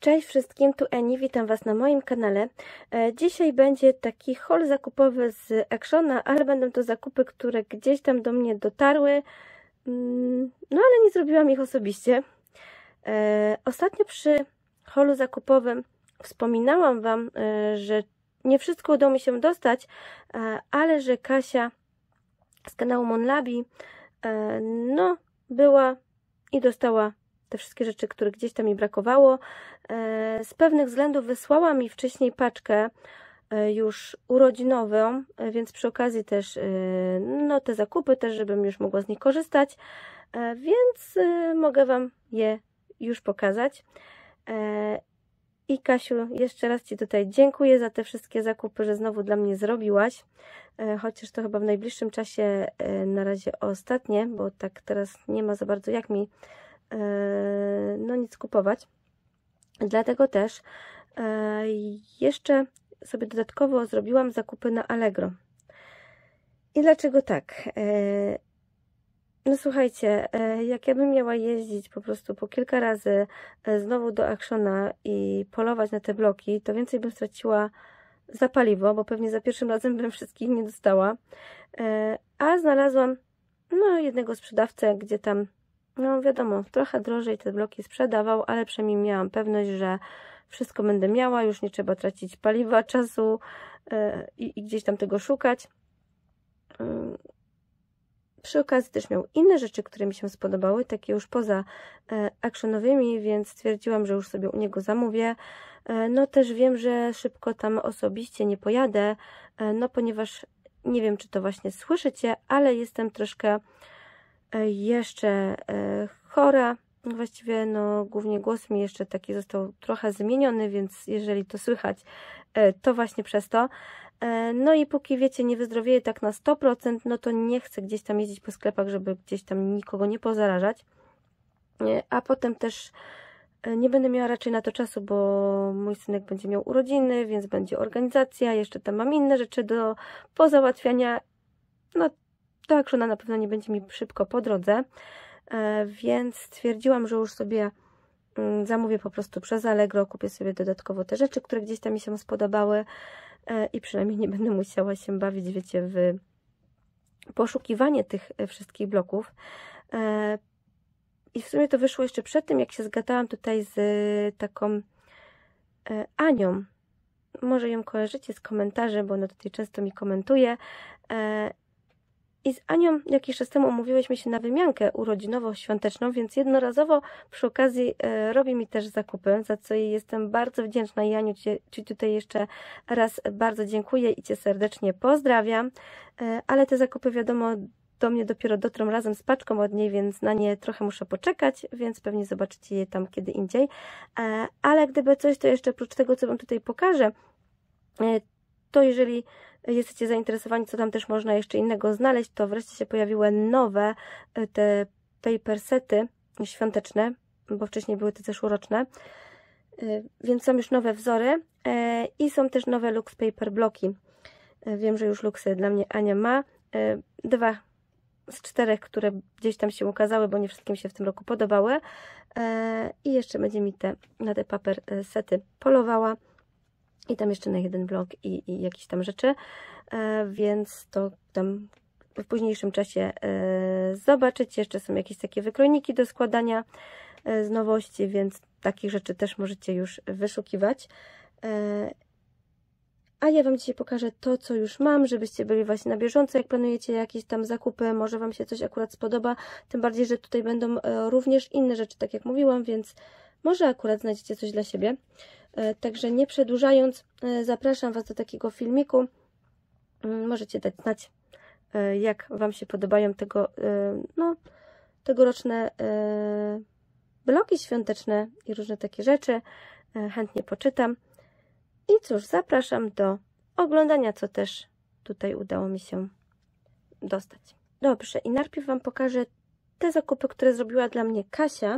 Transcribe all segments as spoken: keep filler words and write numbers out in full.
Cześć wszystkim, tu Eni, witam Was na moim kanale. Dzisiaj będzie taki haul zakupowy z Actiona, ale będą to zakupy, które gdzieś tam do mnie dotarły, no ale nie zrobiłam ich osobiście. Ostatnio przy haulu zakupowym wspominałam Wam, że nie wszystko udało mi się dostać, ale że Kasia z kanału Monlabi no była i dostała te wszystkie rzeczy, które gdzieś tam mi brakowało. Z pewnych względów wysłała mi wcześniej paczkę już urodzinową, więc przy okazji też no te zakupy też, żebym już mogła z nich korzystać, więc mogę Wam je już pokazać. I Kasiu, jeszcze raz Ci tutaj dziękuję za te wszystkie zakupy, że znowu dla mnie zrobiłaś, chociaż to chyba w najbliższym czasie na razie ostatnie, bo tak teraz nie ma za bardzo jak mi no nic kupować. Dlatego też jeszcze sobie dodatkowo zrobiłam zakupy na Allegro. I dlaczego tak? No słuchajcie, jak ja bym miała jeździć po prostu po kilka razy znowu do Actiona i polować na te bloki, to więcej bym straciła za paliwo, bo pewnie za pierwszym razem bym wszystkich nie dostała. A znalazłam no jednego sprzedawcę, gdzie tam no wiadomo, trochę drożej te bloki sprzedawał, ale przynajmniej miałam pewność, że wszystko będę miała, już nie trzeba tracić paliwa, czasu yy, i gdzieś tam tego szukać. Yy. Przy okazji też miał inne rzeczy, które mi się spodobały, takie już poza yy, actionowymi, więc stwierdziłam, że już sobie u niego zamówię. Yy, no też wiem, że szybko tam osobiście nie pojadę, yy, no ponieważ nie wiem, czy to właśnie słyszycie, ale jestem troszkę jeszcze chora, właściwie no głównie głos mi jeszcze taki został trochę zmieniony, więc jeżeli to słychać, to właśnie przez to. No i póki wiecie, nie wyzdrowieję tak na sto procent, no to nie chcę gdzieś tam jeździć po sklepach, żeby gdzieś tam nikogo nie pozarażać, a potem też nie będę miała raczej na to czasu, bo mój synek będzie miał urodziny, więc będzie organizacja, jeszcze tam mam inne rzeczy do pozałatwiania, no to Actiona na pewno nie będzie mi szybko po drodze, więc stwierdziłam, że już sobie zamówię po prostu przez Allegro, kupię sobie dodatkowo te rzeczy, które gdzieś tam mi się spodobały i przynajmniej nie będę musiała się bawić, wiecie, w poszukiwanie tych wszystkich bloków. I w sumie to wyszło jeszcze przed tym, jak się zgadałam tutaj z taką Anią. Może ją kojarzycie z komentarzy, bo ona tutaj często mi komentuje. I z Anią jakiś czas temu umówiłyśmy się na wymiankę urodzinowo-świąteczną, więc jednorazowo przy okazji e, robi mi też zakupy, za co jej jestem bardzo wdzięczna. I Aniu, Ci, ci tutaj jeszcze raz bardzo dziękuję i Cię serdecznie pozdrawiam. E, ale te zakupy wiadomo do mnie dopiero dotrą razem z paczką od niej, więc na nie trochę muszę poczekać, więc pewnie zobaczycie je tam kiedy indziej. E, ale gdyby coś, to jeszcze oprócz tego, co Wam tutaj pokażę, e, to jeżeli jesteście zainteresowani, co tam też można jeszcze innego znaleźć, to wreszcie się pojawiły nowe te paper sety świąteczne, bo wcześniej były te zeszłoroczne, więc są już nowe wzory i są też nowe Lux Paper bloki. Wiem, że już Luxy dla mnie Ania ma. Dwa z czterech, które gdzieś tam się ukazały, bo nie wszystkim się w tym roku podobały. I jeszcze będzie mi te, na te paper sety polowała. I tam jeszcze na jeden blok i, i jakieś tam rzeczy, e, więc to tam w późniejszym czasie e, zobaczycie. Jeszcze są jakieś takie wykrojniki do składania e, z nowości, więc takich rzeczy też możecie już wyszukiwać. E, a ja Wam dzisiaj pokażę to, co już mam, żebyście byli właśnie na bieżąco, jak planujecie jakieś tam zakupy, może Wam się coś akurat spodoba, tym bardziej, że tutaj będą e, również inne rzeczy, tak jak mówiłam, więc może akurat znajdziecie coś dla siebie. Także nie przedłużając, zapraszam Was do takiego filmiku. Możecie dać znać, jak Wam się podobają tego, no, tegoroczne bloki świąteczne i różne takie rzeczy. Chętnie poczytam. I cóż, zapraszam do oglądania, co też tutaj udało mi się dostać. Dobrze, i najpierw Wam pokażę te zakupy, które zrobiła dla mnie Kasia.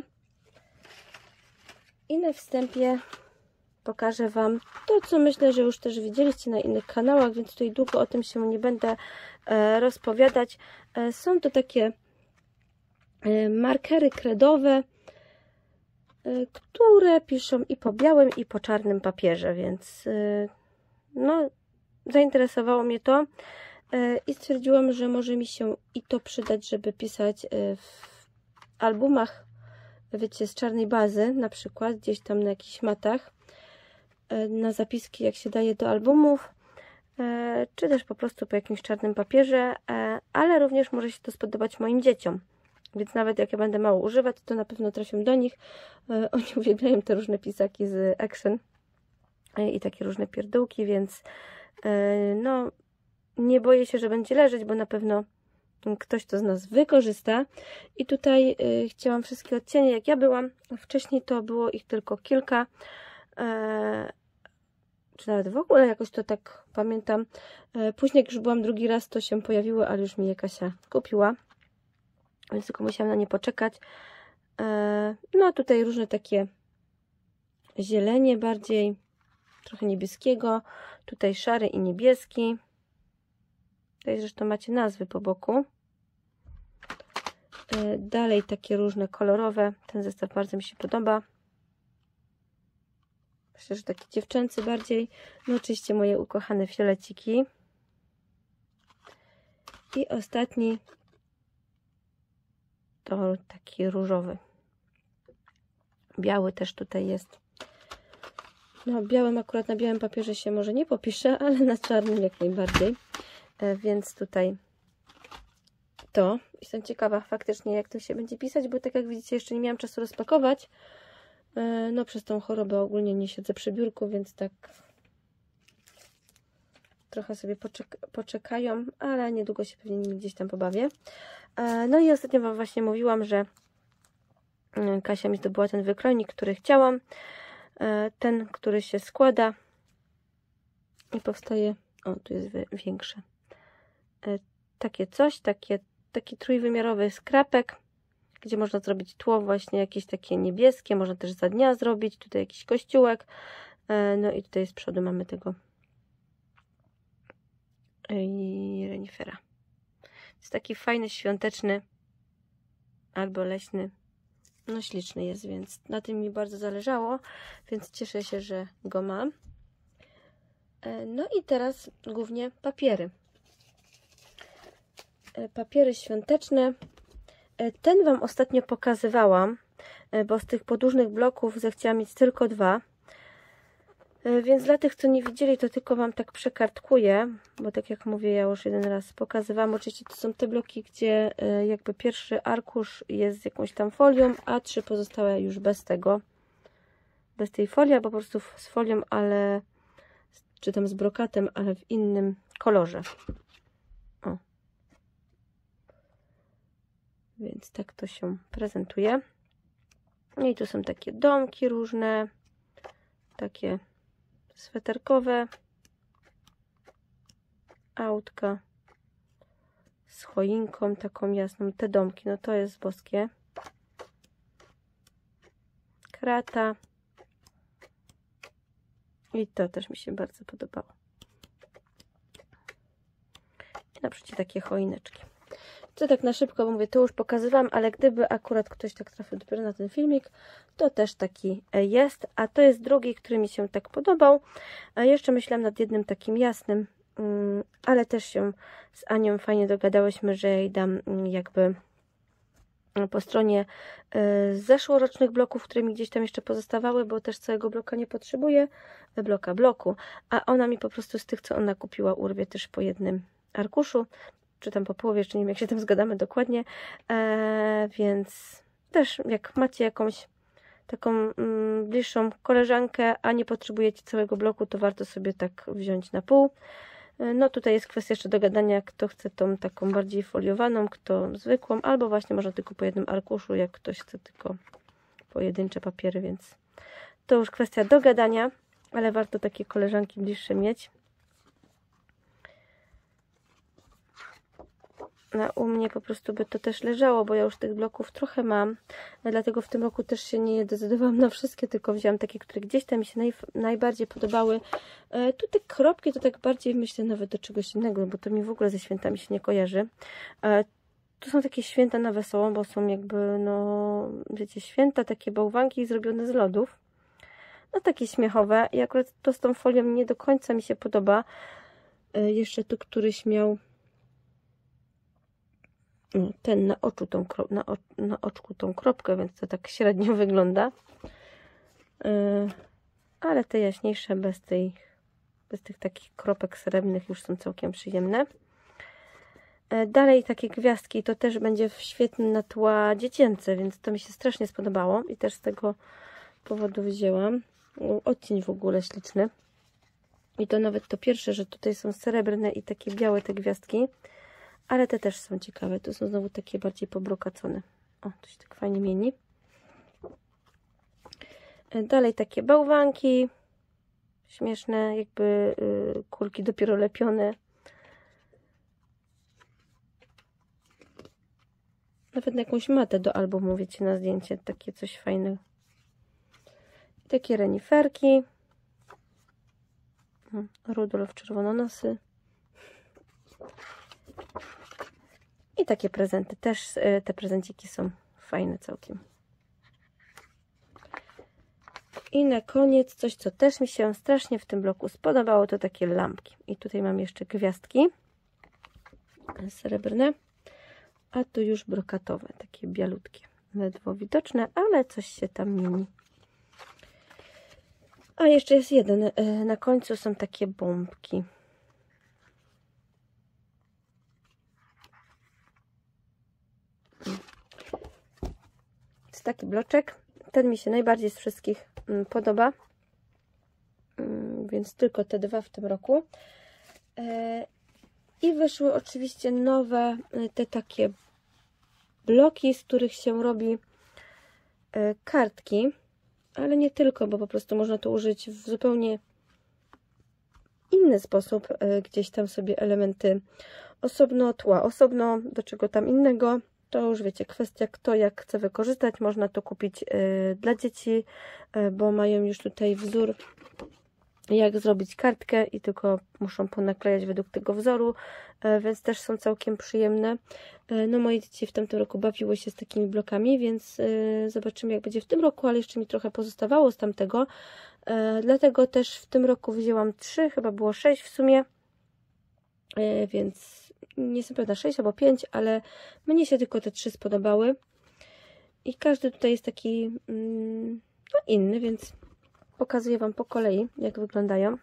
I na wstępie pokażę Wam to, co myślę, że już też widzieliście na innych kanałach, więc tutaj długo o tym się nie będę e, rozpowiadać. E, są to takie e, markery kredowe. które piszą i po białym, i po czarnym papierze, więc no, zainteresowało mnie to i stwierdziłam, że może mi się i to przydać, żeby pisać w albumach, wiecie, z czarnej bazy, na przykład gdzieś tam na jakichś matach, na zapiski, jak się daje do albumów, czy też po prostu po jakimś czarnym papierze, ale również może się to spodobać moim dzieciom. Więc nawet jak ja będę mało używać, to na pewno trafią do nich. Oni uwielbiają te różne pisaki z Action i takie różne pierdółki, więc no nie boję się, że będzie leżeć, bo na pewno ktoś to z nas wykorzysta. I tutaj chciałam wszystkie odcienie, jak ja byłam. Wcześniej to było ich tylko kilka. Czy nawet w ogóle jakoś to tak pamiętam. Później jak już byłam drugi raz, to się pojawiły, ale już mi je Kasia kupiła. Więc tylko musiałam na nie poczekać. No tutaj różne takie zielenie bardziej, trochę niebieskiego. Tutaj szary i niebieski. Tutaj zresztą macie nazwy po boku. Dalej takie różne kolorowe. Ten zestaw bardzo mi się podoba. Myślę, że taki dziewczęcy bardziej. No oczywiście moje ukochane fioleciki. I ostatni to taki różowy. Biały też tutaj jest. No białym akurat na białym papierze się może nie popisze, ale na czarnym jak najbardziej. E, więc tutaj to. Jestem ciekawa faktycznie, jak to się będzie pisać, bo tak jak widzicie, jeszcze nie miałam czasu rozpakować. E, no przez tą chorobę ogólnie nie siedzę przy biurku, więc tak trochę sobie poczek poczekają, ale niedługo się pewnie nimi gdzieś tam pobawię. E, no i ostatnio Wam właśnie mówiłam, że Kasia mi zdobyła ten wykrojnik, który chciałam. E, ten, który się składa i powstaje, o tu jest większe, e, takie coś, takie, taki trójwymiarowy skrapek, gdzie można zrobić tło właśnie jakieś takie niebieskie, można też za dnia zrobić, tutaj jakiś kościółek, e, no i tutaj z przodu mamy tego i renifera. Jest taki fajny, świąteczny albo leśny. No śliczny jest, więc na tym mi bardzo zależało, więc cieszę się, że go mam. No i teraz głównie papiery. Papiery świąteczne. Ten Wam ostatnio pokazywałam, bo z tych podłużnych bloków zechciałam mieć tylko dwa. Więc dla tych, co nie widzieli, to tylko Wam tak przekartkuję, bo tak jak mówię, ja już jeden raz pokazywałam. Oczywiście to są te bloki, gdzie jakby pierwszy arkusz jest z jakąś tam folią, a trzy pozostałe już bez tego, bez tej folii, albo po prostu z folią, ale czy tam z brokatem, ale w innym kolorze. O. Więc tak to się prezentuje. No i tu są takie domki różne, takie sweterkowe, autka z choinką taką jasną, te domki, no to jest boskie. Krata i to też mi się bardzo podobało. I naprzeciw takie choineczki. Co tak na szybko, bo mówię, to już pokazywałam, ale gdyby akurat ktoś tak trafił dopiero na ten filmik, to też taki jest. A to jest drugi, który mi się tak podobał. A jeszcze myślałam nad jednym takim jasnym, ale też się z Anią fajnie dogadałyśmy, że jej dam jakby po stronie zeszłorocznych bloków, które mi gdzieś tam jeszcze pozostawały, bo też całego bloka nie potrzebuję, bloka bloku, a ona mi po prostu z tych, co ona kupiła, urwie też po jednym arkuszu, czy tam po połowie, jeszcze nie wiem, jak się tam zgadamy dokładnie, e, więc też jak macie jakąś taką mm, bliższą koleżankę, a nie potrzebujecie całego bloku, to warto sobie tak wziąć na pół. E, no tutaj jest kwestia jeszcze dogadania, kto chce tą taką bardziej foliowaną, kto zwykłą, albo właśnie można tylko po jednym arkuszu, jak ktoś chce tylko pojedyncze papiery, więc to już kwestia dogadania, ale warto takie koleżanki bliższe mieć. No, u mnie po prostu by to też leżało, bo ja już tych bloków trochę mam, dlatego w tym roku też się nie decydowałam na wszystkie, tylko wziąłam takie, które gdzieś tam mi się naj, najbardziej podobały. E, tu te kropki to tak bardziej myślę nawet do czegoś innego, bo to mi w ogóle ze świętami się nie kojarzy. E, to są takie święta na wesoło, bo są jakby, no, wiecie, święta, takie bałwanki zrobione z lodów. No takie śmiechowe. I akurat to z tą folią nie do końca mi się podoba. Yy, jeszcze tu któryś miał no, ten na oczu tą na, o, na oczku tą kropkę, więc to tak średnio wygląda. Yy, ale te jaśniejsze bez tej bez tych takich kropek srebrnych już są całkiem przyjemne. Dalej takie gwiazdki, to też będzie świetne na tła dziecięce, więc to mi się strasznie spodobało i też z tego powodu wzięłam. Odcień w ogóle śliczny. I to nawet to pierwsze, że tutaj są srebrne i takie białe te gwiazdki, ale te też są ciekawe. Tu są znowu takie bardziej pobrokacone. O, to się tak fajnie mieni. Dalej takie bałwanki. Śmieszne, jakby yy, kulki dopiero lepione. Nawet na jakąś matę do albumu, wiecie, na zdjęcie. Takie coś fajnego. Takie reniferki. Rudolf czerwononosy. I takie prezenty. Też yy, te prezenciki są fajne całkiem. I na koniec coś, co też mi się strasznie w tym bloku spodobało, to takie lampki. I tutaj mam jeszcze gwiazdki srebrne, a tu już brokatowe, takie bialutkie. Ledwo widoczne, ale coś się tam mieni. A jeszcze jest jeden. Na końcu są takie bombki. Jest taki bloczek. Ten mi się najbardziej z wszystkich podoba, więc tylko te dwa w tym roku. I wyszły oczywiście nowe te takie bloki, z których się robi kartki, ale nie tylko, bo po prostu można to użyć w zupełnie inny sposób, gdzieś tam sobie elementy osobno, tła osobno, do czego tam innego. To już wiecie, kwestia kto jak chce wykorzystać. Można to kupić y, dla dzieci, y, bo mają już tutaj wzór, jak zrobić kartkę i tylko muszą ponaklejać według tego wzoru, y, więc też są całkiem przyjemne. Y, no moje dzieci w tamtym roku bawiły się z takimi blokami, więc y, zobaczymy jak będzie w tym roku, ale jeszcze mi trochę pozostawało z tamtego. Y, dlatego też w tym roku wzięłam trzy, chyba było sześć w sumie, y, więc nie jestem pewna, sześć albo pięć, ale mnie się tylko te trzy spodobały. I każdy tutaj jest taki mm, no inny, więc pokazuję Wam po kolei, jak wyglądają.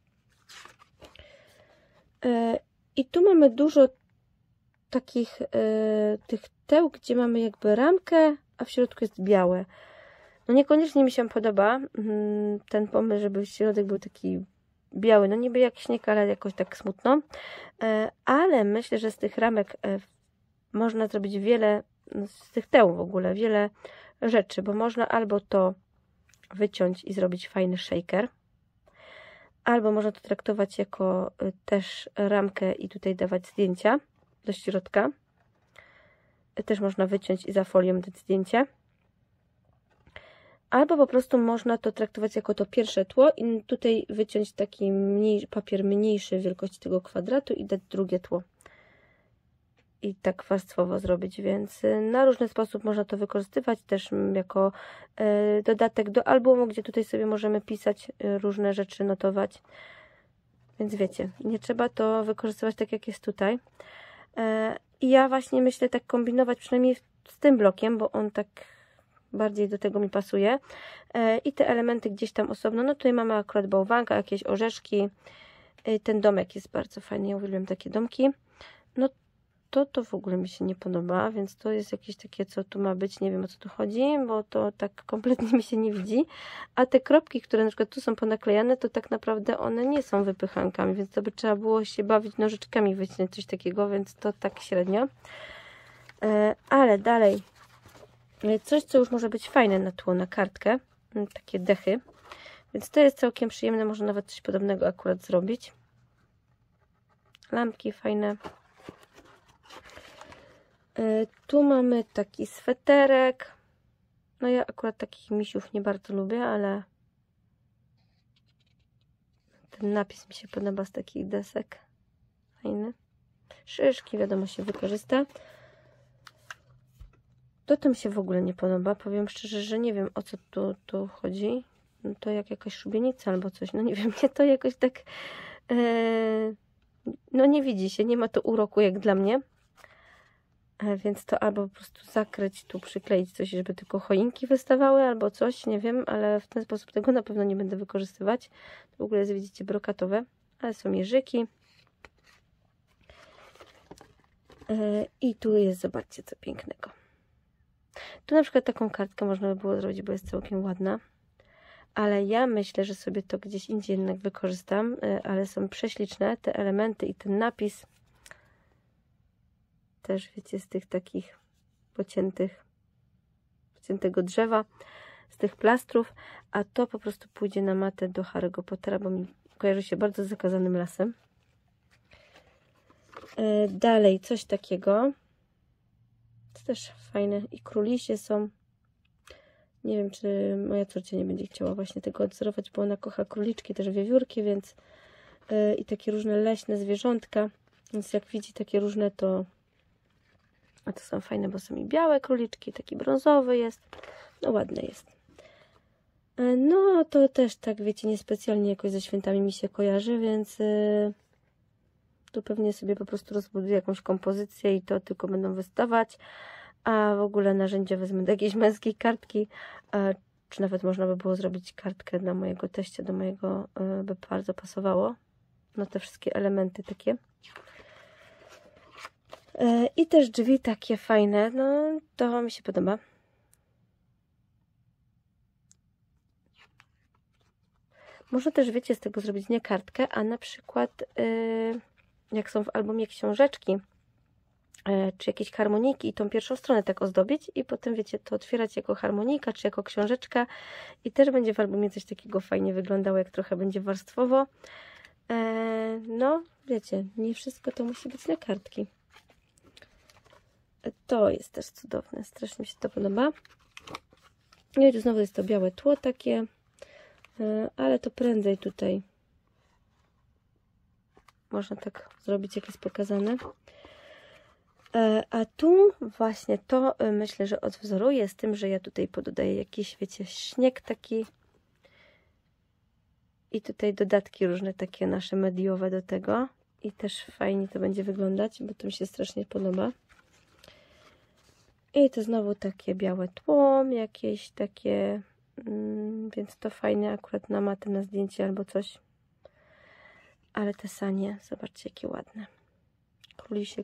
E, I tu mamy dużo takich e, tych teł, gdzie mamy jakby ramkę, a w środku jest białe. No niekoniecznie mi się podoba mm, ten pomysł, żeby środek był taki biały, no niby jak śnieg, ale jakoś tak smutno. E, ale myślę, że z tych ramek e, można zrobić wiele, z tych teł w ogóle, wiele rzeczy, bo można albo to wyciąć i zrobić fajny shaker, albo można to traktować jako e, też ramkę i tutaj dawać zdjęcia do środka. E, też można wyciąć i za folią dać zdjęcie. Albo po prostu można to traktować jako to pierwsze tło i tutaj wyciąć taki mniej, papier mniejszy wielkości tego kwadratu i dać drugie tło. I tak warstwowo zrobić, więc na różny sposób można to wykorzystywać też jako y, dodatek do albumu, gdzie tutaj sobie możemy pisać y, różne rzeczy, notować. Więc wiecie, nie trzeba to wykorzystywać tak jak jest tutaj. Y, I ja właśnie myślę tak kombinować przynajmniej z tym blokiem, bo on tak bardziej do tego mi pasuje. E, I te elementy gdzieś tam osobno. No tutaj mamy akurat bałwanka, jakieś orzeszki. E, ten domek jest bardzo fajny. Ja uwielbiam takie domki. No to to w ogóle mi się nie podoba, więc to jest jakieś takie, co tu ma być. Nie wiem o co tu chodzi, bo to tak kompletnie mi się nie widzi. A te kropki, które na przykład tu są ponaklejane, to tak naprawdę one nie są wypychankami, więc to by trzeba było się bawić nożyczkami, wycinać coś takiego, więc to tak średnio. E, ale dalej coś, co już może być fajne na tło, na kartkę. Takie dechy. Więc to jest całkiem przyjemne. Można nawet coś podobnego akurat zrobić. Lampki fajne. Tu mamy taki sweterek. No ja akurat takich misiów nie bardzo lubię, ale ten napis mi się podoba z takich desek. Fajny. Szyszki wiadomo się wykorzysta. To tam się w ogóle nie podoba. Powiem szczerze, że nie wiem, o co tu, tu chodzi. No to jak jakaś szubienica albo coś. No nie wiem, mnie to jakoś tak... Yy, no nie widzi się, nie ma to uroku jak dla mnie. E, więc to albo po prostu zakryć, tu przykleić coś, żeby tylko choinki wystawały, albo coś, nie wiem, ale w ten sposób tego na pewno nie będę wykorzystywać. To w ogóle jest, widzicie, brokatowe, ale są jeżyki. E, I tu jest, zobaczcie, co pięknego. Tu na przykład taką kartkę można by było zrobić, bo jest całkiem ładna. Ale ja myślę, że sobie to gdzieś indziej jednak wykorzystam, ale są prześliczne te elementy i ten napis. Też wiecie, z tych takich pociętych, pociętego drzewa, z tych plastrów, a to po prostu pójdzie na matę do Harry'ego Pottera, bo mi kojarzy się bardzo z Zakazanym Lasem. Dalej coś takiego. To też fajne i królisie są. Nie wiem, czy moja córcia nie będzie chciała właśnie tego odzorować, bo ona kocha króliczki, też wiewiórki, więc yy, i takie różne leśne zwierzątka. Więc jak widzi takie różne, to a to są fajne, bo są i białe króliczki, taki brązowy jest. No ładne jest. Yy, no to też tak, wiecie, niespecjalnie jakoś ze świętami mi się kojarzy, więc yy, tu pewnie sobie po prostu rozbuduję jakąś kompozycję i to tylko będą wystawać. A w ogóle narzędzia wezmę do jakiejś męskiej kartki, czy nawet można by było zrobić kartkę dla mojego teścia, do mojego by bardzo pasowało. No te wszystkie elementy takie. I też drzwi takie fajne, no to mi się podoba. Można też, wiecie, z tego zrobić nie kartkę, a na przykład jak są w albumie książeczki, czy jakieś harmoniki i tą pierwszą stronę tak ozdobić i potem, wiecie, to otwierać jako harmonika, czy jako książeczka i też będzie w albumie coś takiego fajnie wyglądało, jak trochę będzie warstwowo. Eee, no, wiecie, nie wszystko to musi być na kartki. To jest też cudowne, strasznie mi się to podoba. No i tu znowu jest to białe tło takie, eee, ale to prędzej tutaj można tak zrobić, jak jest pokazane. A tu właśnie to myślę, że odwzoruję z tym, że ja tutaj pododaję jakiś, wiecie, śnieg taki i tutaj dodatki różne takie nasze mediowe do tego i też fajnie to będzie wyglądać, bo to mi się strasznie podoba. I to znowu takie białe tło, jakieś takie, mm, więc to fajne akurat na matę, na zdjęcie albo coś. Ale te sanie, zobaczcie, jakie ładne. Królisiek.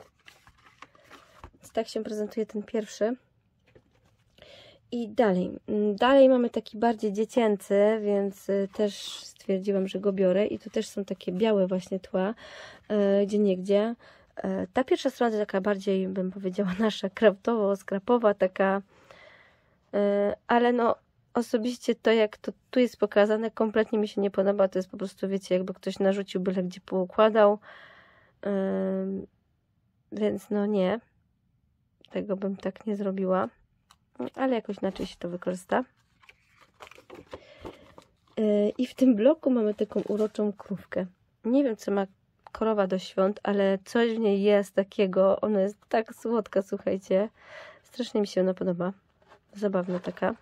Tak się prezentuje ten pierwszy. I dalej. Dalej mamy taki bardziej dziecięcy, więc też stwierdziłam, że go biorę. I tu też są takie białe właśnie tła, e, gdzie niegdzie. E, ta pierwsza strona to taka bardziej, bym powiedziała, nasza kraftowo-skrapowa, taka, e, ale no osobiście to, jak to tu jest pokazane, kompletnie mi się nie podoba. To jest po prostu, wiecie, jakby ktoś narzucił byle gdzie poukładał. E, więc no nie. Tego bym tak nie zrobiła, ale jakoś inaczej się to wykorzysta. I w tym bloku mamy taką uroczą krówkę. Nie wiem, co ma krowa do świąt, ale coś w niej jest takiego. Ona jest tak słodka, słuchajcie. Strasznie mi się ona podoba. Zabawna taka.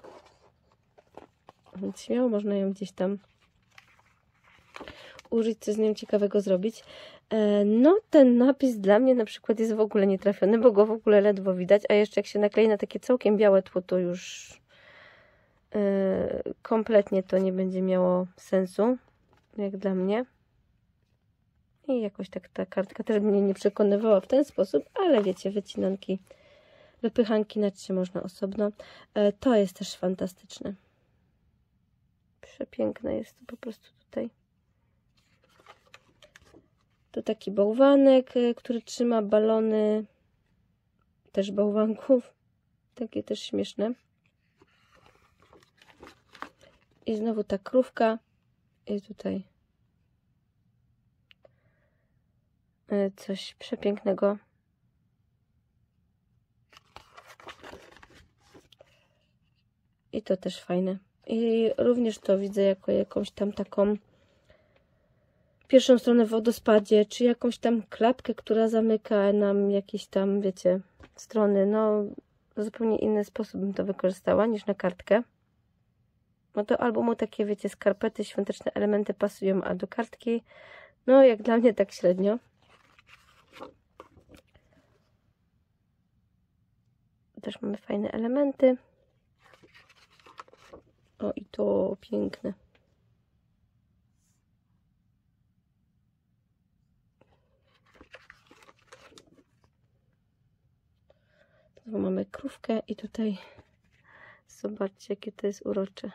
Więc śmiało można ją gdzieś tam użyć, coś z nią ciekawego zrobić. No, ten napis dla mnie na przykład jest w ogóle nietrafiony, bo go w ogóle ledwo widać, a jeszcze jak się naklei na takie całkiem białe tło, to już yy, kompletnie to nie będzie miało sensu, jak dla mnie. I jakoś tak ta kartka też mnie nie przekonywała w ten sposób, ale wiecie, wycinanki, wypychanki nacie można osobno. Yy, to jest też fantastyczne. Przepiękne jest to po prostu tutaj. Tu taki bałwanek, który trzyma balony, też bałwanków, takie też śmieszne. I znowu ta krówka i tutaj coś przepięknego. I to też fajne. I również to widzę jako jakąś tam taką pierwszą stronę w wodospadzie, czy jakąś tam klapkę, która zamyka nam jakieś tam, wiecie, strony. No, w zupełnie inny sposób bym to wykorzystała niż na kartkę. No do albumu takie, wiecie, skarpety, świąteczne elementy pasują, a do kartki, no jak dla mnie tak średnio. Też mamy fajne elementy. O, i to piękne. Znowu mamy krówkę i tutaj zobaczcie, jakie to jest urocze.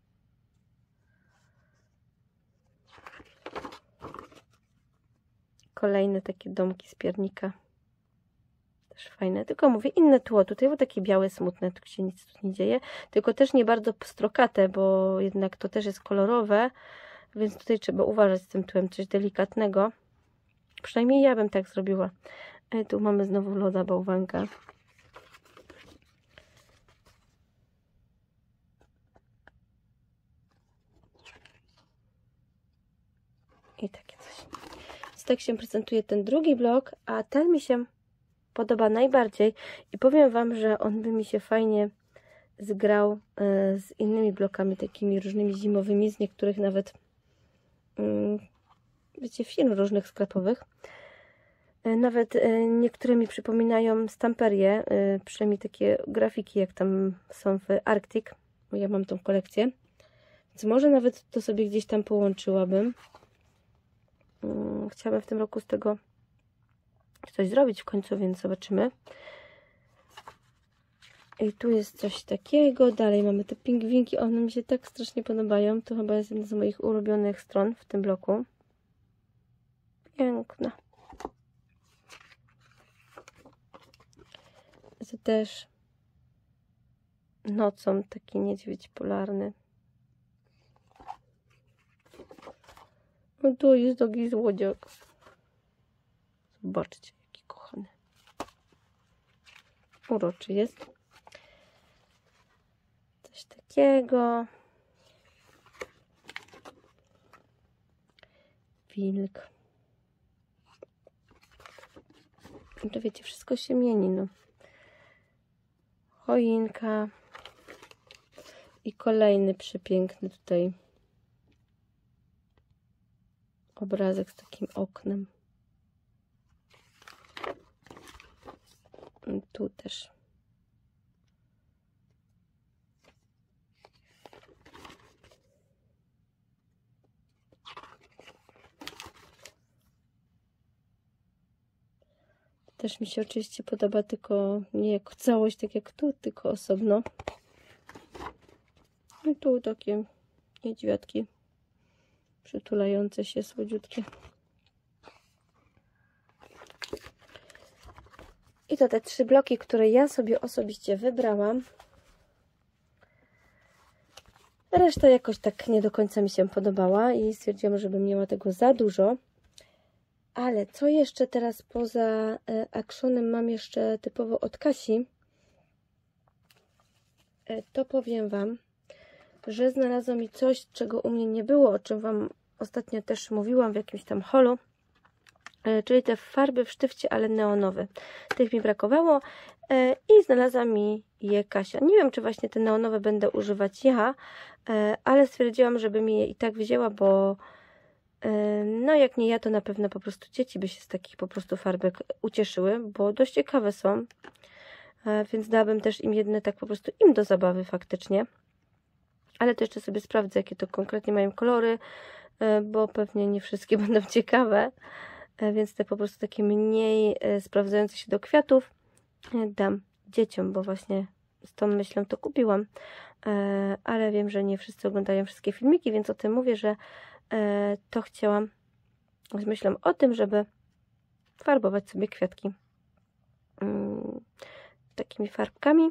Kolejne takie domki z piernika. Też fajne, tylko mówię, inne tło. Tutaj było takie białe, smutne, tu się nic tu nie dzieje. Tylko też nie bardzo pstrokate, bo jednak to też jest kolorowe, więc tutaj trzeba uważać z tym tłem, coś delikatnego. Przynajmniej ja bym tak zrobiła. E, tu mamy znowu loda bałwanka. I takie coś. Więc tak się prezentuje ten drugi blok, a ten mi się podoba najbardziej i powiem Wam, że on by mi się fajnie zgrał z innymi blokami, takimi różnymi zimowymi, z niektórych nawet wiecie, firm różnych sklepowych. Nawet niektóre mi przypominają stamperie, przynajmniej takie grafiki, jak tam są w Arctic, bo ja mam tą kolekcję, więc może nawet to sobie gdzieś tam połączyłabym. Chciałabym w tym roku z tego coś zrobić w końcu, więc zobaczymy. I tu jest coś takiego. Dalej mamy te pingwinki. One mi się tak strasznie podobają. To chyba jest jedna z moich ulubionych stron w tym bloku. Piękna. To też nocą taki niedźwiedź polarny. No tu jest taki złodziak. Zobaczcie, jaki kochany. Uroczy jest. Coś takiego. Wilk. I to wiecie, wszystko się mieni, no. Choinka. I kolejny przepiękny tutaj obrazek z takim oknem. I tu też. Też mi się oczywiście podoba, tylko nie jako całość, tak jak tu, tylko osobno. I tu takie niedźwiadki przytulające się, słodziutkie. I to te trzy bloki, które ja sobie osobiście wybrałam. Reszta jakoś tak nie do końca mi się podobała i stwierdziłam, że bym miała tego za dużo. Ale co jeszcze teraz poza Actionem mam jeszcze typowo od Kasi, to powiem Wam, że znalazłam mi coś, czego u mnie nie było, o czym Wam ostatnio też mówiłam w jakimś tam holu, czyli te farby w sztywcie, ale neonowe. Tych mi brakowało i znalazła mi je Kasia. Nie wiem, czy właśnie te neonowe będę używać ja, ale stwierdziłam, żebym je i tak wzięła, bo no jak nie ja, to na pewno po prostu dzieci by się z takich po prostu farbek ucieszyły, bo dość ciekawe są, więc dałabym też im jedne tak po prostu im do zabawy faktycznie. Ale to jeszcze sobie sprawdzę, jakie to konkretnie mają kolory, bo pewnie nie wszystkie będą ciekawe, więc te po prostu takie mniej sprawdzające się do kwiatów dam dzieciom, bo właśnie z tą myślą to kupiłam, ale wiem, że nie wszyscy oglądają wszystkie filmiki, więc o tym mówię, że to chciałam z myślą o tym, żeby farbować sobie kwiatki takimi farbkami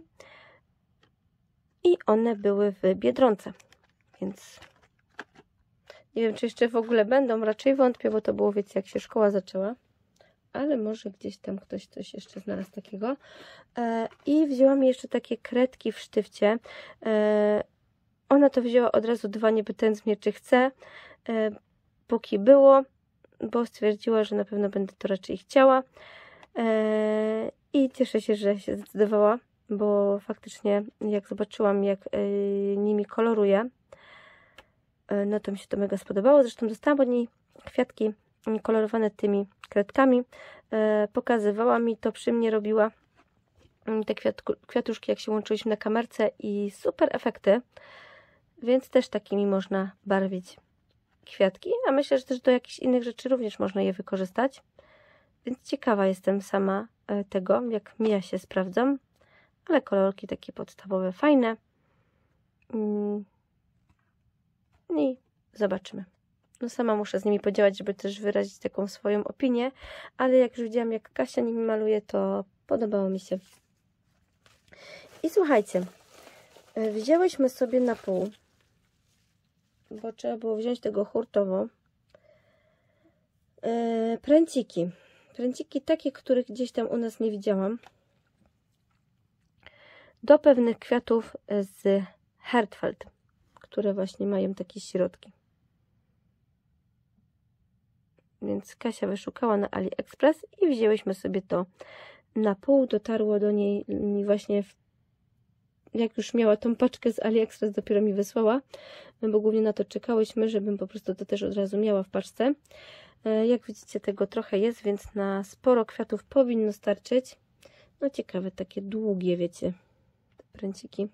i one były w Biedronce, więc nie wiem, czy jeszcze w ogóle będą, raczej wątpię, bo to było, wiecie, jak się szkoła zaczęła, ale może gdzieś tam ktoś coś jeszcze znalazł takiego. I wzięłam jeszcze takie kredki w sztywcie. Ona to wzięła od razu dwa, nie pytając mnie, czy chce, póki było, bo stwierdziła, że na pewno będę to raczej chciała. I cieszę się, że się zdecydowała, bo faktycznie jak zobaczyłam, jak yy, nimi koloruje, yy, no to mi się to mega spodobało. Zresztą dostałam od niej kwiatki kolorowane tymi kredkami. Yy, pokazywała mi to, przy mnie robiła yy, te kwiatku, kwiatuszki, jak się łączyliśmy na kamerce i super efekty, więc też takimi można barwić kwiatki, a myślę, że też do jakichś innych rzeczy również można je wykorzystać. Więc ciekawa jestem sama tego, jak ja się sprawdzam. Ale kolorki takie podstawowe, fajne. I zobaczymy. No sama muszę z nimi podziałać, żeby też wyrazić taką swoją opinię. Ale jak już widziałam, jak Kasia nimi maluje, to podobało mi się. I słuchajcie, wzięłyśmy sobie na pół, bo trzeba było wziąć tego hurtowo, pręciki. Pręciki takie, których gdzieś tam u nas nie widziałam. Do pewnych kwiatów z Hertfeld, które właśnie mają takie środki. Więc Kasia wyszukała na AliExpress i wzięłyśmy sobie to na pół. Dotarło do niej właśnie, w, jak już miała tą paczkę z AliExpress, dopiero mi wysłała, bo głównie na to czekałyśmy, żebym po prostu to też od razu miała w paczce. Jak widzicie, tego trochę jest, więc na sporo kwiatów powinno starczyć. No ciekawe, takie długie, wiecie, te pręciki.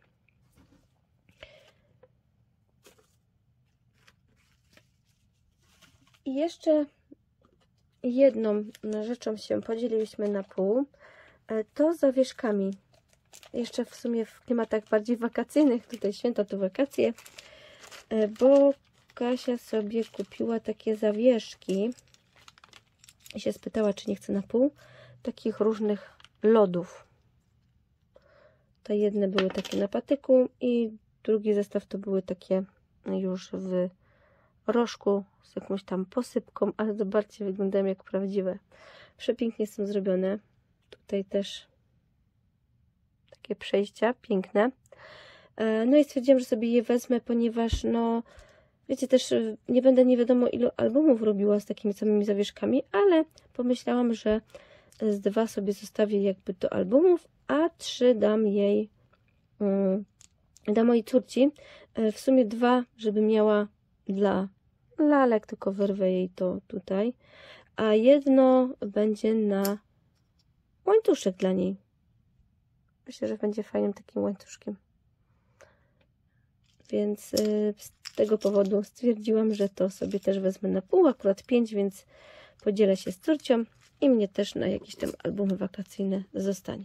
I jeszcze jedną rzeczą się podzieliliśmy na pół, to zawieszkami. Jeszcze w sumie w klimatach bardziej wakacyjnych, tutaj święta to wakacje, bo Kasia sobie kupiła takie zawieszki i się spytała, czy nie chce na pół takich różnych lodów. Te jedne były takie na patyku i drugi zestaw to były takie już w rożku z jakąś tam posypką, ale zobaczcie, wyglądają jak prawdziwe. Przepięknie są zrobione. Tutaj też takie przejścia piękne. No i stwierdziłam, że sobie je wezmę, ponieważ no wiecie, też nie będę nie wiadomo ilu albumów robiła z takimi samymi zawieszkami, ale pomyślałam, że z dwa sobie zostawię jakby do albumów, a trzy dam jej, um, dam mojej córci. W sumie dwa, żeby miała dla lalek, tylko wyrwę jej to tutaj, a jedno będzie na łańcuszek dla niej. Myślę, że będzie fajnym takim łańcuszkiem. Więc yy, z tego powodu stwierdziłam, że to sobie też wezmę na pół, akurat pięć, więc podzielę się z córcią i mnie też na jakieś tam albumy wakacyjne zostanie.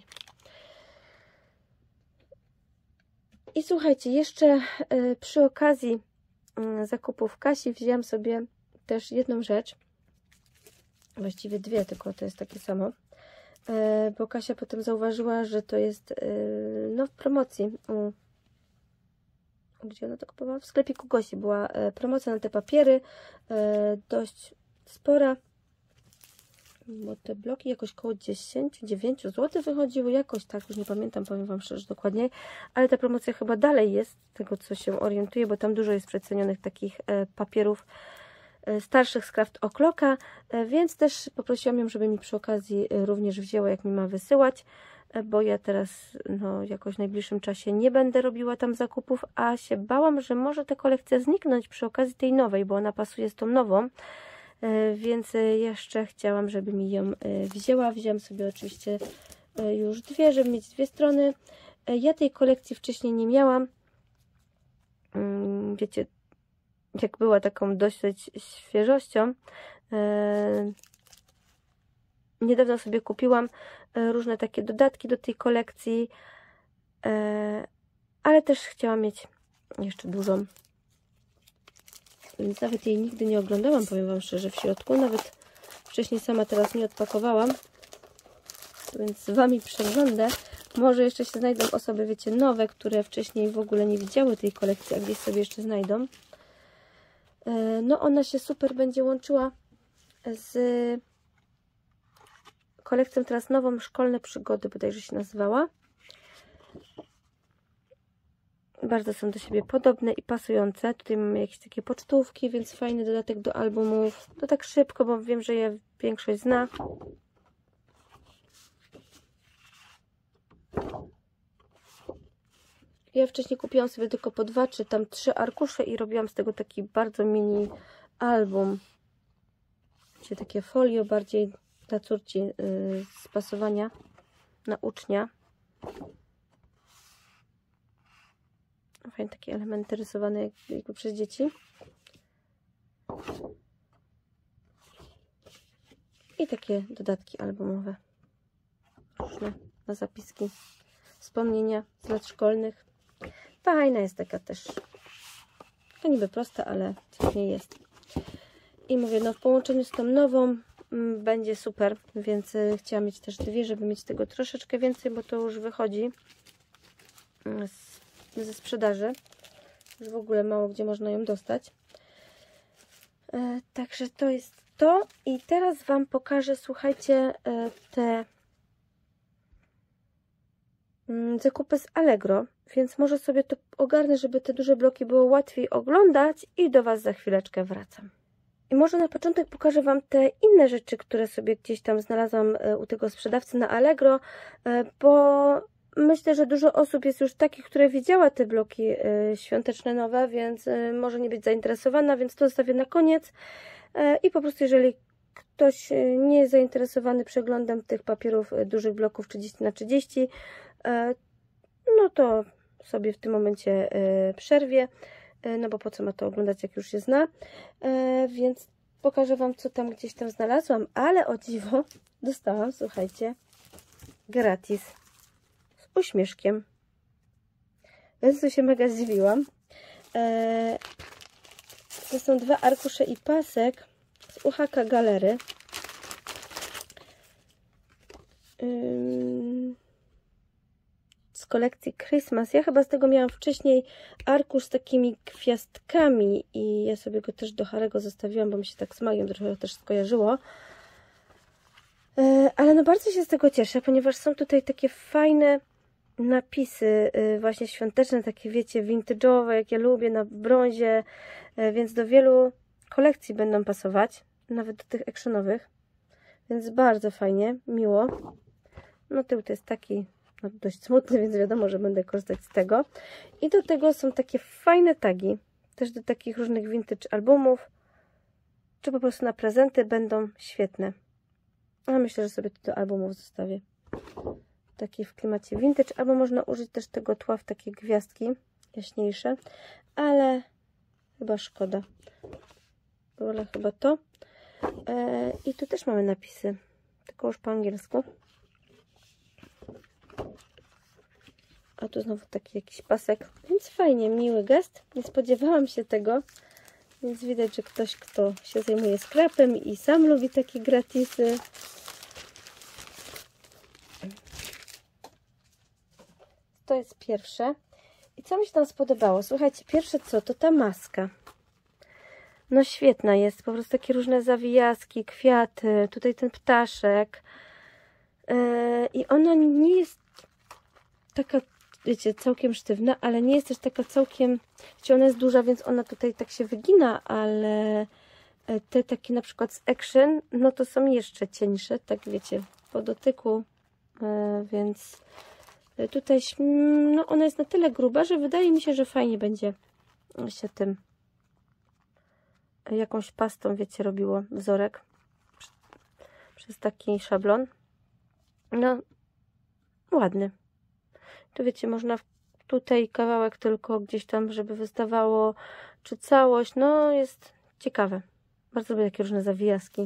I słuchajcie, jeszcze yy, przy okazji yy, zakupów Kasi wzięłam sobie też jedną rzecz, właściwie dwie, tylko to jest takie samo, yy, bo Kasia potem zauważyła, że to jest yy, no, w promocji u gdzie ona to kupowała? W sklepiku Gosi była e, promocja na te papiery, e, dość spora, bo te bloki jakoś koło dziesięć dziewięć złotych wychodziły, jakoś tak, już nie pamiętam, powiem Wam szczerze dokładnie, ale ta promocja chyba dalej jest, z tego co się orientuję, bo tam dużo jest przecenionych takich e, papierów e, starszych z Craft O'Clocka, e, więc też poprosiłam ją, żeby mi przy okazji e, również wzięła, jak mi ma wysyłać, bo ja teraz no, jakoś w najbliższym czasie nie będę robiła tam zakupów, a się bałam, że może ta kolekcja zniknąć przy okazji tej nowej, bo ona pasuje z tą nową, więc jeszcze chciałam, żeby mi ją wzięła. Wzięłam sobie oczywiście już dwie, żeby mieć dwie strony. Ja tej kolekcji wcześniej nie miałam. Wiecie, jak była taką dosyć świeżością. Niedawno sobie kupiłam różne takie dodatki do tej kolekcji, ale też chciałam mieć jeszcze dużą. Więc nawet jej nigdy nie oglądałam, powiem Wam szczerze, w środku. Nawet wcześniej sama teraz nie odpakowałam, więc z Wami przeglądam. Może jeszcze się znajdą osoby, wiecie, nowe, które wcześniej w ogóle nie widziały tej kolekcji, a gdzieś sobie jeszcze znajdą. No ona się super będzie łączyła z kolekcją teraz nową, Szkolne Przygody bodajże się nazywała. Bardzo są do siebie podobne i pasujące. Tutaj mamy jakieś takie pocztówki, więc fajny dodatek do albumów. To tak szybko, bo wiem, że je większość zna. Ja wcześniej kupiłam sobie tylko po dwa czy tam trzy arkusze i robiłam z tego taki bardzo mini album. Czyli takie folio bardziej dla córci yy, z pasowania na ucznia. Fajnie takie elementy rysowane jakby przez dzieci. I takie dodatki albumowe. Różne na zapiski. Wspomnienia z lat szkolnych. Fajna jest taka też. To niby prosta, ale coś nie jest. I mówię, no w połączeniu z tą nową m, będzie super, więc y, chciałam mieć też dwie, żeby mieć tego troszeczkę więcej, bo to już wychodzi z, ze sprzedaży. Już w ogóle mało gdzie można ją dostać. E, także to jest to. I teraz Wam pokażę, słuchajcie, e, te mm, zakupy z Allegro, więc może sobie to ogarnę, żeby te duże bloki było łatwiej oglądać i do Was za chwileczkę wracam. I może na początek pokażę Wam te inne rzeczy, które sobie gdzieś tam znalazłam u tego sprzedawcy na Allegro, bo myślę, że dużo osób jest już takich, które widziała te bloki świąteczne nowe, więc może nie być zainteresowana, więc to zostawię na koniec. I po prostu jeżeli ktoś nie jest zainteresowany przeglądem tych papierów dużych bloków trzydzieści na trzydzieści, no to sobie w tym momencie przerwie. No bo po co ma to oglądać, jak już się zna. E, więc pokażę Wam, co tam gdzieś tam znalazłam. Ale o dziwo dostałam, słuchajcie, gratis. Z uśmieszkiem. Więc tu się mega zdziwiłam. E, to są dwa arkusze i pasek z U H K Galery. Ym... z kolekcji Christmas. Ja chyba z tego miałam wcześniej arkusz z takimi gwiazdkami i ja sobie go też do Harry'ego zostawiłam, bo mi się tak z magiem trochę też skojarzyło. Ale no bardzo się z tego cieszę, ponieważ są tutaj takie fajne napisy właśnie świąteczne, takie wiecie, vintage'owe, jak ja lubię, na brązie, więc do wielu kolekcji będą pasować, nawet do tych actionowych, więc bardzo fajnie, miło. No tył to jest taki no, dość smutny, więc wiadomo, że będę korzystać z tego. I do tego są takie fajne tagi, też do takich różnych vintage albumów, czy po prostu na prezenty będą świetne. A myślę, że sobie to do albumów zostawię. Taki w klimacie vintage, albo można użyć też tego tła w takie gwiazdki jaśniejsze, ale chyba szkoda. Wolę chyba to. E, I tu też mamy napisy, tylko już po angielsku. A tu znowu taki jakiś pasek, więc fajnie, miły gest. Nie spodziewałam się tego, więc widać, że ktoś, kto się zajmuje scrapem i sam lubi takie gratisy. To jest pierwsze. I co mi się tam spodobało? Słuchajcie, pierwsze co, to ta maska. No świetna jest, po prostu takie różne zawijaski, kwiaty, tutaj ten ptaszek. Yy, I ona nie jest taka, wiecie, całkiem sztywna, ale nie jest też taka całkiem, wiecie, ona jest duża, więc ona tutaj tak się wygina, ale te takie na przykład z Action, no to są jeszcze cieńsze, tak wiecie, po dotyku, yy, więc tutaj no ona jest na tyle gruba, że wydaje mi się, że fajnie będzie się tym jakąś pastą, wiecie, robiło wzorek przez taki szablon. No, ładny. Tu wiecie, można tutaj kawałek tylko gdzieś tam, żeby wystawało, czy całość. No, jest ciekawe. Bardzo lubię takie różne zawijaski.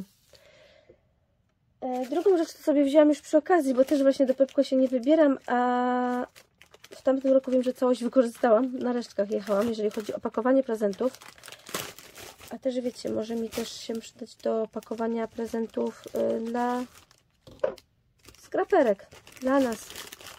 E, drugą rzecz to sobie wzięłam już przy okazji, bo też właśnie do Pepko się nie wybieram, a w tamtym roku wiem, że całość wykorzystałam. Na resztkach jechałam, jeżeli chodzi o pakowanie prezentów. A też wiecie, może mi też się przydać do pakowania prezentów y, dla skraperek, dla nas.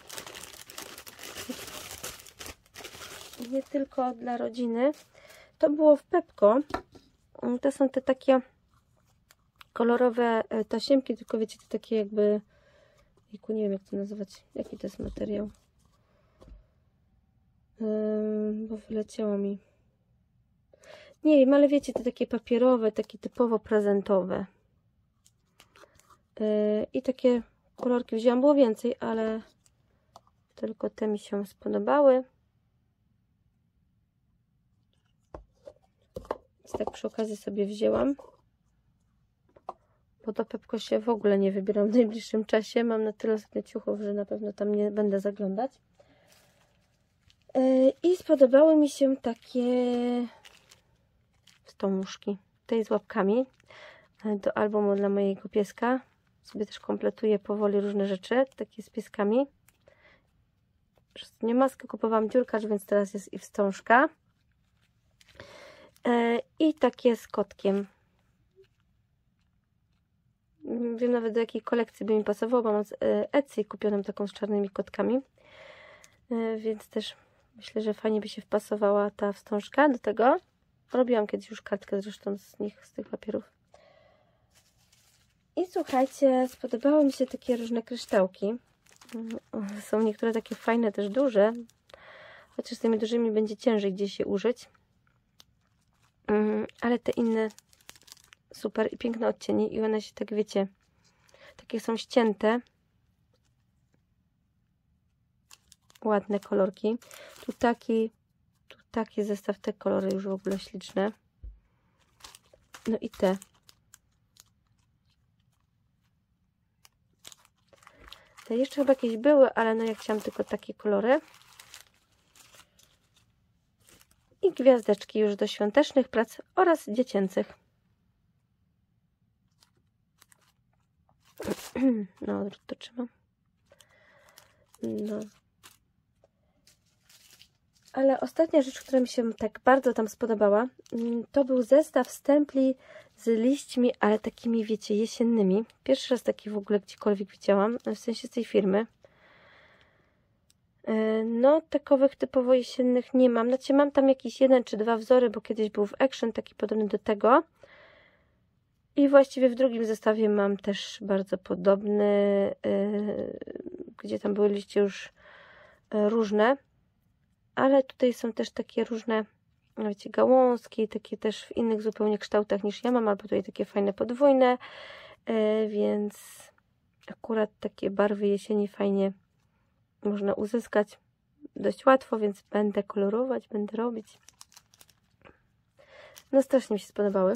Nie tylko dla rodziny. To było w Pepko. To są te takie kolorowe tasiemki, tylko wiecie, to takie jakby, jejku, nie wiem jak to nazywać, jaki to jest materiał, yy, bo wyleciało mi. Nie wiem, ale wiecie, te takie papierowe, takie typowo prezentowe. Yy, I takie kolorki wzięłam, było więcej, ale tylko te mi się spodobały. Więc tak przy okazji sobie wzięłam. Bo do Pepko się w ogóle nie wybieram w najbliższym czasie. Mam na tyle sobie ciuchów, że na pewno tam nie będę zaglądać. I spodobały mi się takie wstążki. Tej z łapkami. Do albumu dla mojego pieska. Sobie też kompletuję powoli różne rzeczy. Takie z pieskami. Nie maskę kupowałam dziurkacz, więc teraz jest i wstążka. I takie z kotkiem. Wiem nawet do jakiej kolekcji by mi pasowało, bo mam z Etsy kupioną taką z czarnymi kotkami. Więc też myślę, że fajnie by się wpasowała ta wstążka do tego. Robiłam kiedyś już kartkę zresztą z nich, z tych papierów. I słuchajcie, spodobały mi się takie różne kryształki. Są niektóre takie fajne, też duże. Chociaż z tymi dużymi będzie ciężej gdzieś je użyć. Ale te inne super i piękne odcienie. I one się tak, wiecie, takie są ścięte. Ładne kolorki. Tu taki, tu taki zestaw, te kolory już w ogóle śliczne. No i te. Te jeszcze chyba jakieś były, ale no ja chciałam tylko takie kolory. I gwiazdeczki już do świątecznych prac oraz dziecięcych. No, to trzymam. No. Ale ostatnia rzecz, która mi się tak bardzo tam spodobała, to był zestaw stempli z liśćmi, ale takimi, wiecie, jesiennymi. Pierwszy raz taki w ogóle gdziekolwiek widziałam, w sensie z tej firmy. No, takowych typowo jesiennych nie mam. Znaczy, mam tam jakiś jeden czy dwa wzory, bo kiedyś był w Action taki podobny do tego. I właściwie w drugim zestawie mam też bardzo podobny, yy, gdzie tam były liście już yy, różne. Ale tutaj są też takie różne, wiecie, gałązki, takie też w innych zupełnie kształtach niż ja mam, albo tutaj takie fajne podwójne, yy, więc akurat takie barwy jesieni fajnie można uzyskać dość łatwo, więc będę kolorować, będę robić. No strasznie mi się spodobały.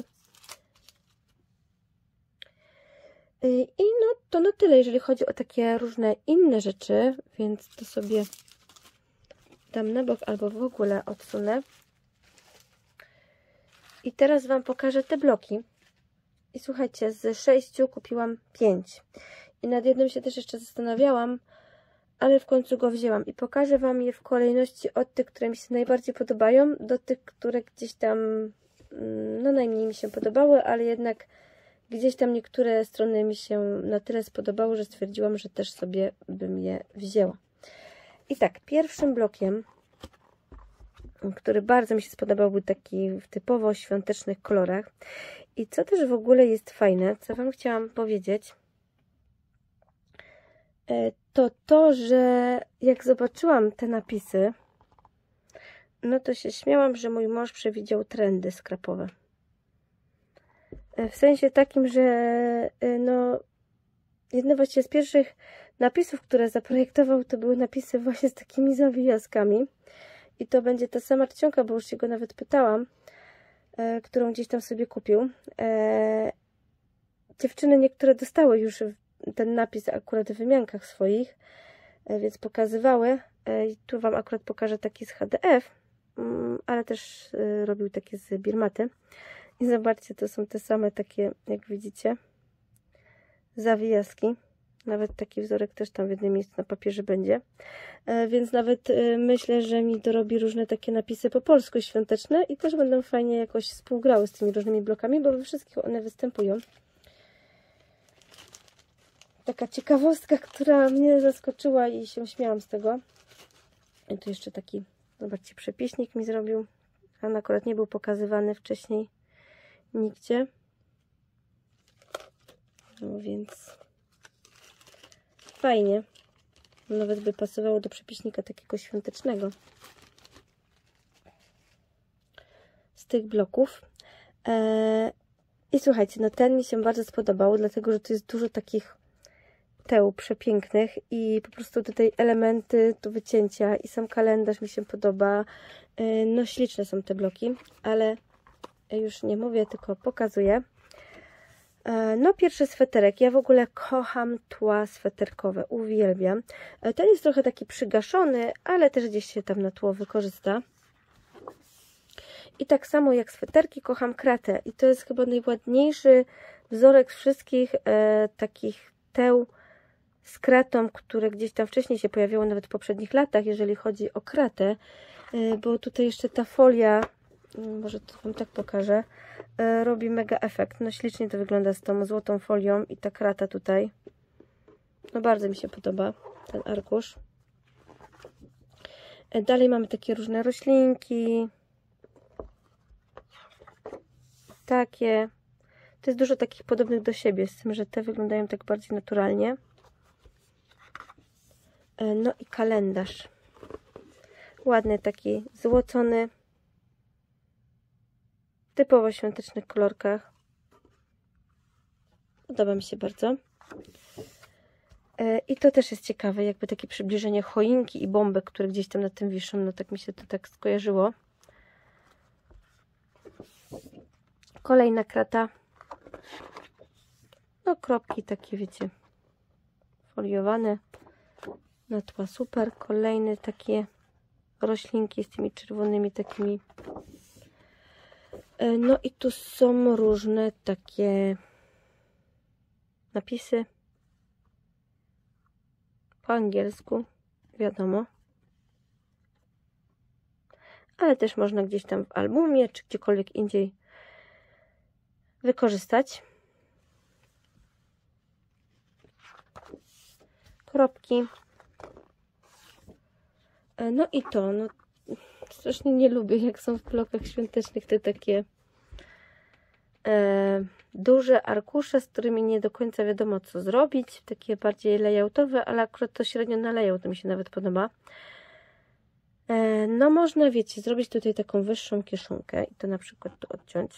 I no to na tyle, jeżeli chodzi o takie różne inne rzeczy, więc to sobie dam na bok albo w ogóle odsunę. I teraz Wam pokażę te bloki. I słuchajcie, z sześciu kupiłam pięć. I nad jednym się też jeszcze zastanawiałam, ale w końcu go wzięłam. I pokażę Wam je w kolejności od tych, które mi się najbardziej podobają, do tych, które gdzieś tam no najmniej mi się podobały, ale jednak gdzieś tam niektóre strony mi się na tyle spodobały, że stwierdziłam, że też sobie bym je wzięła. I tak, pierwszym blokiem, który bardzo mi się spodobał, był taki w typowo świątecznych kolorach. I co też w ogóle jest fajne, co Wam chciałam powiedzieć, to to, że jak zobaczyłam te napisy, no to się śmiałam, że mój mąż przewidział trendy skrapowe. W sensie takim, że no jedne właściwie z pierwszych napisów, które zaprojektował, to były napisy właśnie z takimi zawijaskami. I to będzie ta sama czcionka, bo już się go nawet pytałam, e, którą gdzieś tam sobie kupił. E, dziewczyny niektóre dostały już ten napis akurat w wymiankach swoich, e, więc pokazywały. E, i tu Wam akurat pokażę taki z H D F, mm, ale też e, robił takie z Birmaty. I zobaczcie, to są te same takie, jak widzicie, zawijaski. Nawet taki wzorek też tam w jednym miejscu na papierze będzie. E, więc nawet e, myślę, że mi dorobi różne takie napisy po polsku świąteczne i też będą fajnie jakoś współgrały z tymi różnymi blokami, bo we wszystkich one występują. Taka ciekawostka, która mnie zaskoczyła i się śmiałam z tego. I tu jeszcze taki, zobaczcie, przepiśnik mi zrobił. On akurat nie był pokazywany wcześniej nigdzie. No więc fajnie. Nawet by pasowało do przepiśnika takiego świątecznego. Z tych bloków. Eee, I słuchajcie, no ten mi się bardzo spodobał, dlatego że to jest dużo takich teł przepięknych i po prostu tutaj elementy do wycięcia i sam kalendarz mi się podoba. Eee, no śliczne są te bloki, ale już nie mówię, tylko pokazuję. No pierwszy sweterek, ja w ogóle kocham tła sweterkowe, uwielbiam. Ten jest trochę taki przygaszony, ale też gdzieś się tam na tło wykorzysta. I tak samo jak sweterki, kocham kratę. I to jest chyba najładniejszy wzorek z wszystkich e, takich teł z kratą, które gdzieś tam wcześniej się pojawiały, nawet w poprzednich latach, jeżeli chodzi o kratę. E, bo tutaj jeszcze ta folia, może to Wam tak pokażę, e, robi mega efekt. No ślicznie to wygląda z tą złotą folią i ta krata tutaj. No bardzo mi się podoba ten arkusz. E, dalej mamy takie różne roślinki. Takie. To jest dużo takich podobnych do siebie, z tym, że te wyglądają tak bardziej naturalnie. No i kalendarz. Ładny, taki złocony. Typowo w świątecznych kolorkach. Podoba mi się bardzo. I to też jest ciekawe, jakby takie przybliżenie choinki i bombek, które gdzieś tam na tym wiszą. No tak mi się to tak skojarzyło. Kolejna krata. No kropki takie, wiecie, foliowane. Na tła super. Kolejne takie roślinki z tymi czerwonymi takimi. No i tu są różne takie napisy. Po angielsku, wiadomo. Ale też można gdzieś tam w albumie, czy gdziekolwiek indziej wykorzystać. Kropki. No i to, no strasznie nie lubię, jak są w blokach świątecznych te takie e, duże arkusze, z którymi nie do końca wiadomo co zrobić. Takie bardziej layoutowe, ale akurat to średnio na layout to mi się nawet podoba. E, no można, wiecie, zrobić tutaj taką wyższą kieszonkę i to na przykład tu odciąć.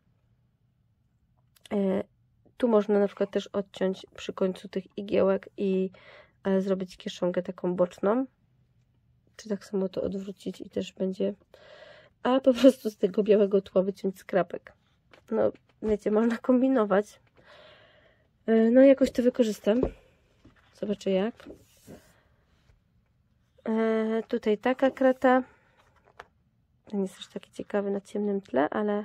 E, tu można na przykład też odciąć przy końcu tych igiełek i e, zrobić kieszonkę taką boczną. Czy tak samo to odwrócić i też będzie. A po prostu z tego białego tła wyciąć skrapek. No wiecie, można kombinować. E, no jakoś to wykorzystam. Zobaczę jak. E, tutaj taka krata. Ten jest też taki ciekawy na ciemnym tle, ale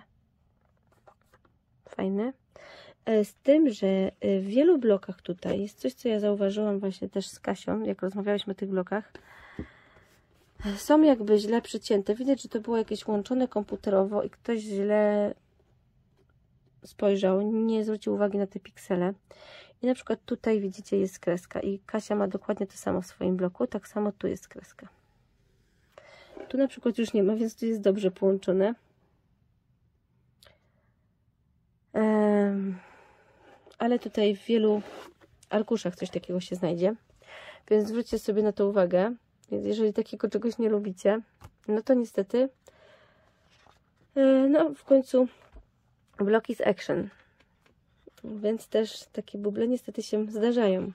fajny. Z tym, że w wielu blokach tutaj jest coś, co ja zauważyłam właśnie też z Kasią, jak rozmawialiśmy o tych blokach. Są jakby źle przycięte. Widać, że to było jakieś łączone komputerowo i ktoś źle spojrzał, nie zwrócił uwagi na te piksele. I na przykład tutaj widzicie jest kreska i Kasia ma dokładnie to samo w swoim bloku, tak samo tu jest kreska. Tu na przykład już nie ma, więc tu jest dobrze połączone. Um, ale tutaj w wielu arkuszach coś takiego się znajdzie, więc zwróćcie sobie na to uwagę. Więc jeżeli takiego czegoś nie lubicie, no to niestety no w końcu bloki z Action, więc też takie buble niestety się zdarzają,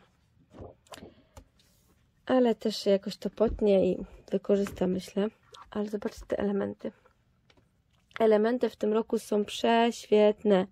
ale też się jakoś to potnie i wykorzysta, myślę. Ale zobaczcie te elementy. Elementy w tym roku są prześwietne.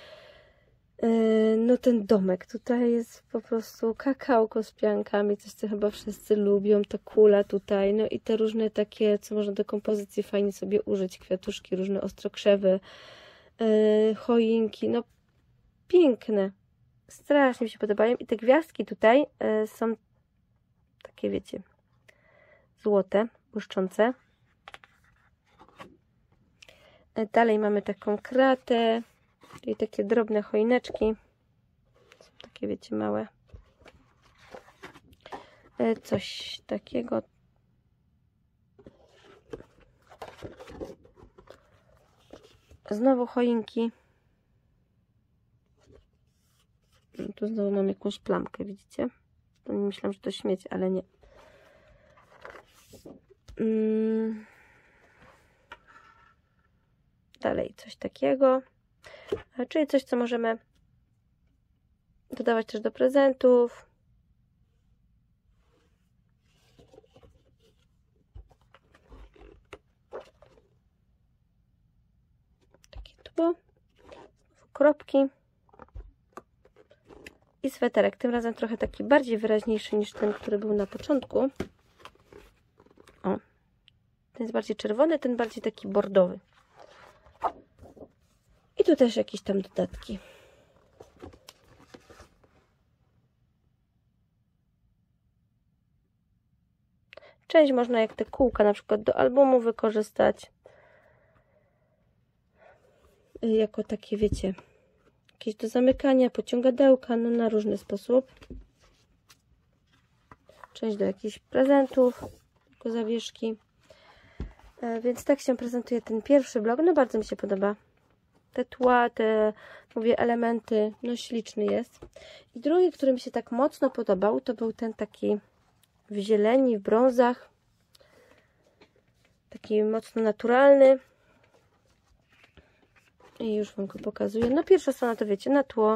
No ten domek tutaj jest po prostu kakałko z piankami, coś co chyba wszyscy lubią, ta kula tutaj, no i te różne takie, co można do kompozycji fajnie sobie użyć, kwiatuszki, różne ostrokrzewy, yy, choinki, no piękne, strasznie mi się podobają i te gwiazdki tutaj yy, są takie, wiecie, złote, błyszczące. Yy, dalej mamy taką kratę. Czyli takie drobne choineczki. Są takie, wiecie, małe. Coś takiego. Znowu choinki. Tu znowu mam jakąś plamkę, widzicie? Myślałam, że to śmieć, ale nie. Dalej coś takiego. Czyli coś, co możemy dodawać też do prezentów. Takie tu tło, kropki i sweterek. Tym razem trochę taki bardziej wyraźniejszy niż ten, który był na początku. O, ten jest bardziej czerwony, ten bardziej taki bordowy. I tu też jakieś tam dodatki. Część można jak te kółka na przykład do albumu wykorzystać. Jako takie, wiecie, jakieś do zamykania, pociągadełka, no na różny sposób. Część do jakichś prezentów, jako zawieszki. E, więc tak się prezentuje ten pierwszy blok. No bardzo mi się podoba. Te tła, te, mówię, elementy, no śliczny jest. I drugi, który mi się tak mocno podobał, to był ten taki w zieleni, w brązach. Taki mocno naturalny. I już Wam go pokazuję. No pierwsza strona to wiecie, na tło.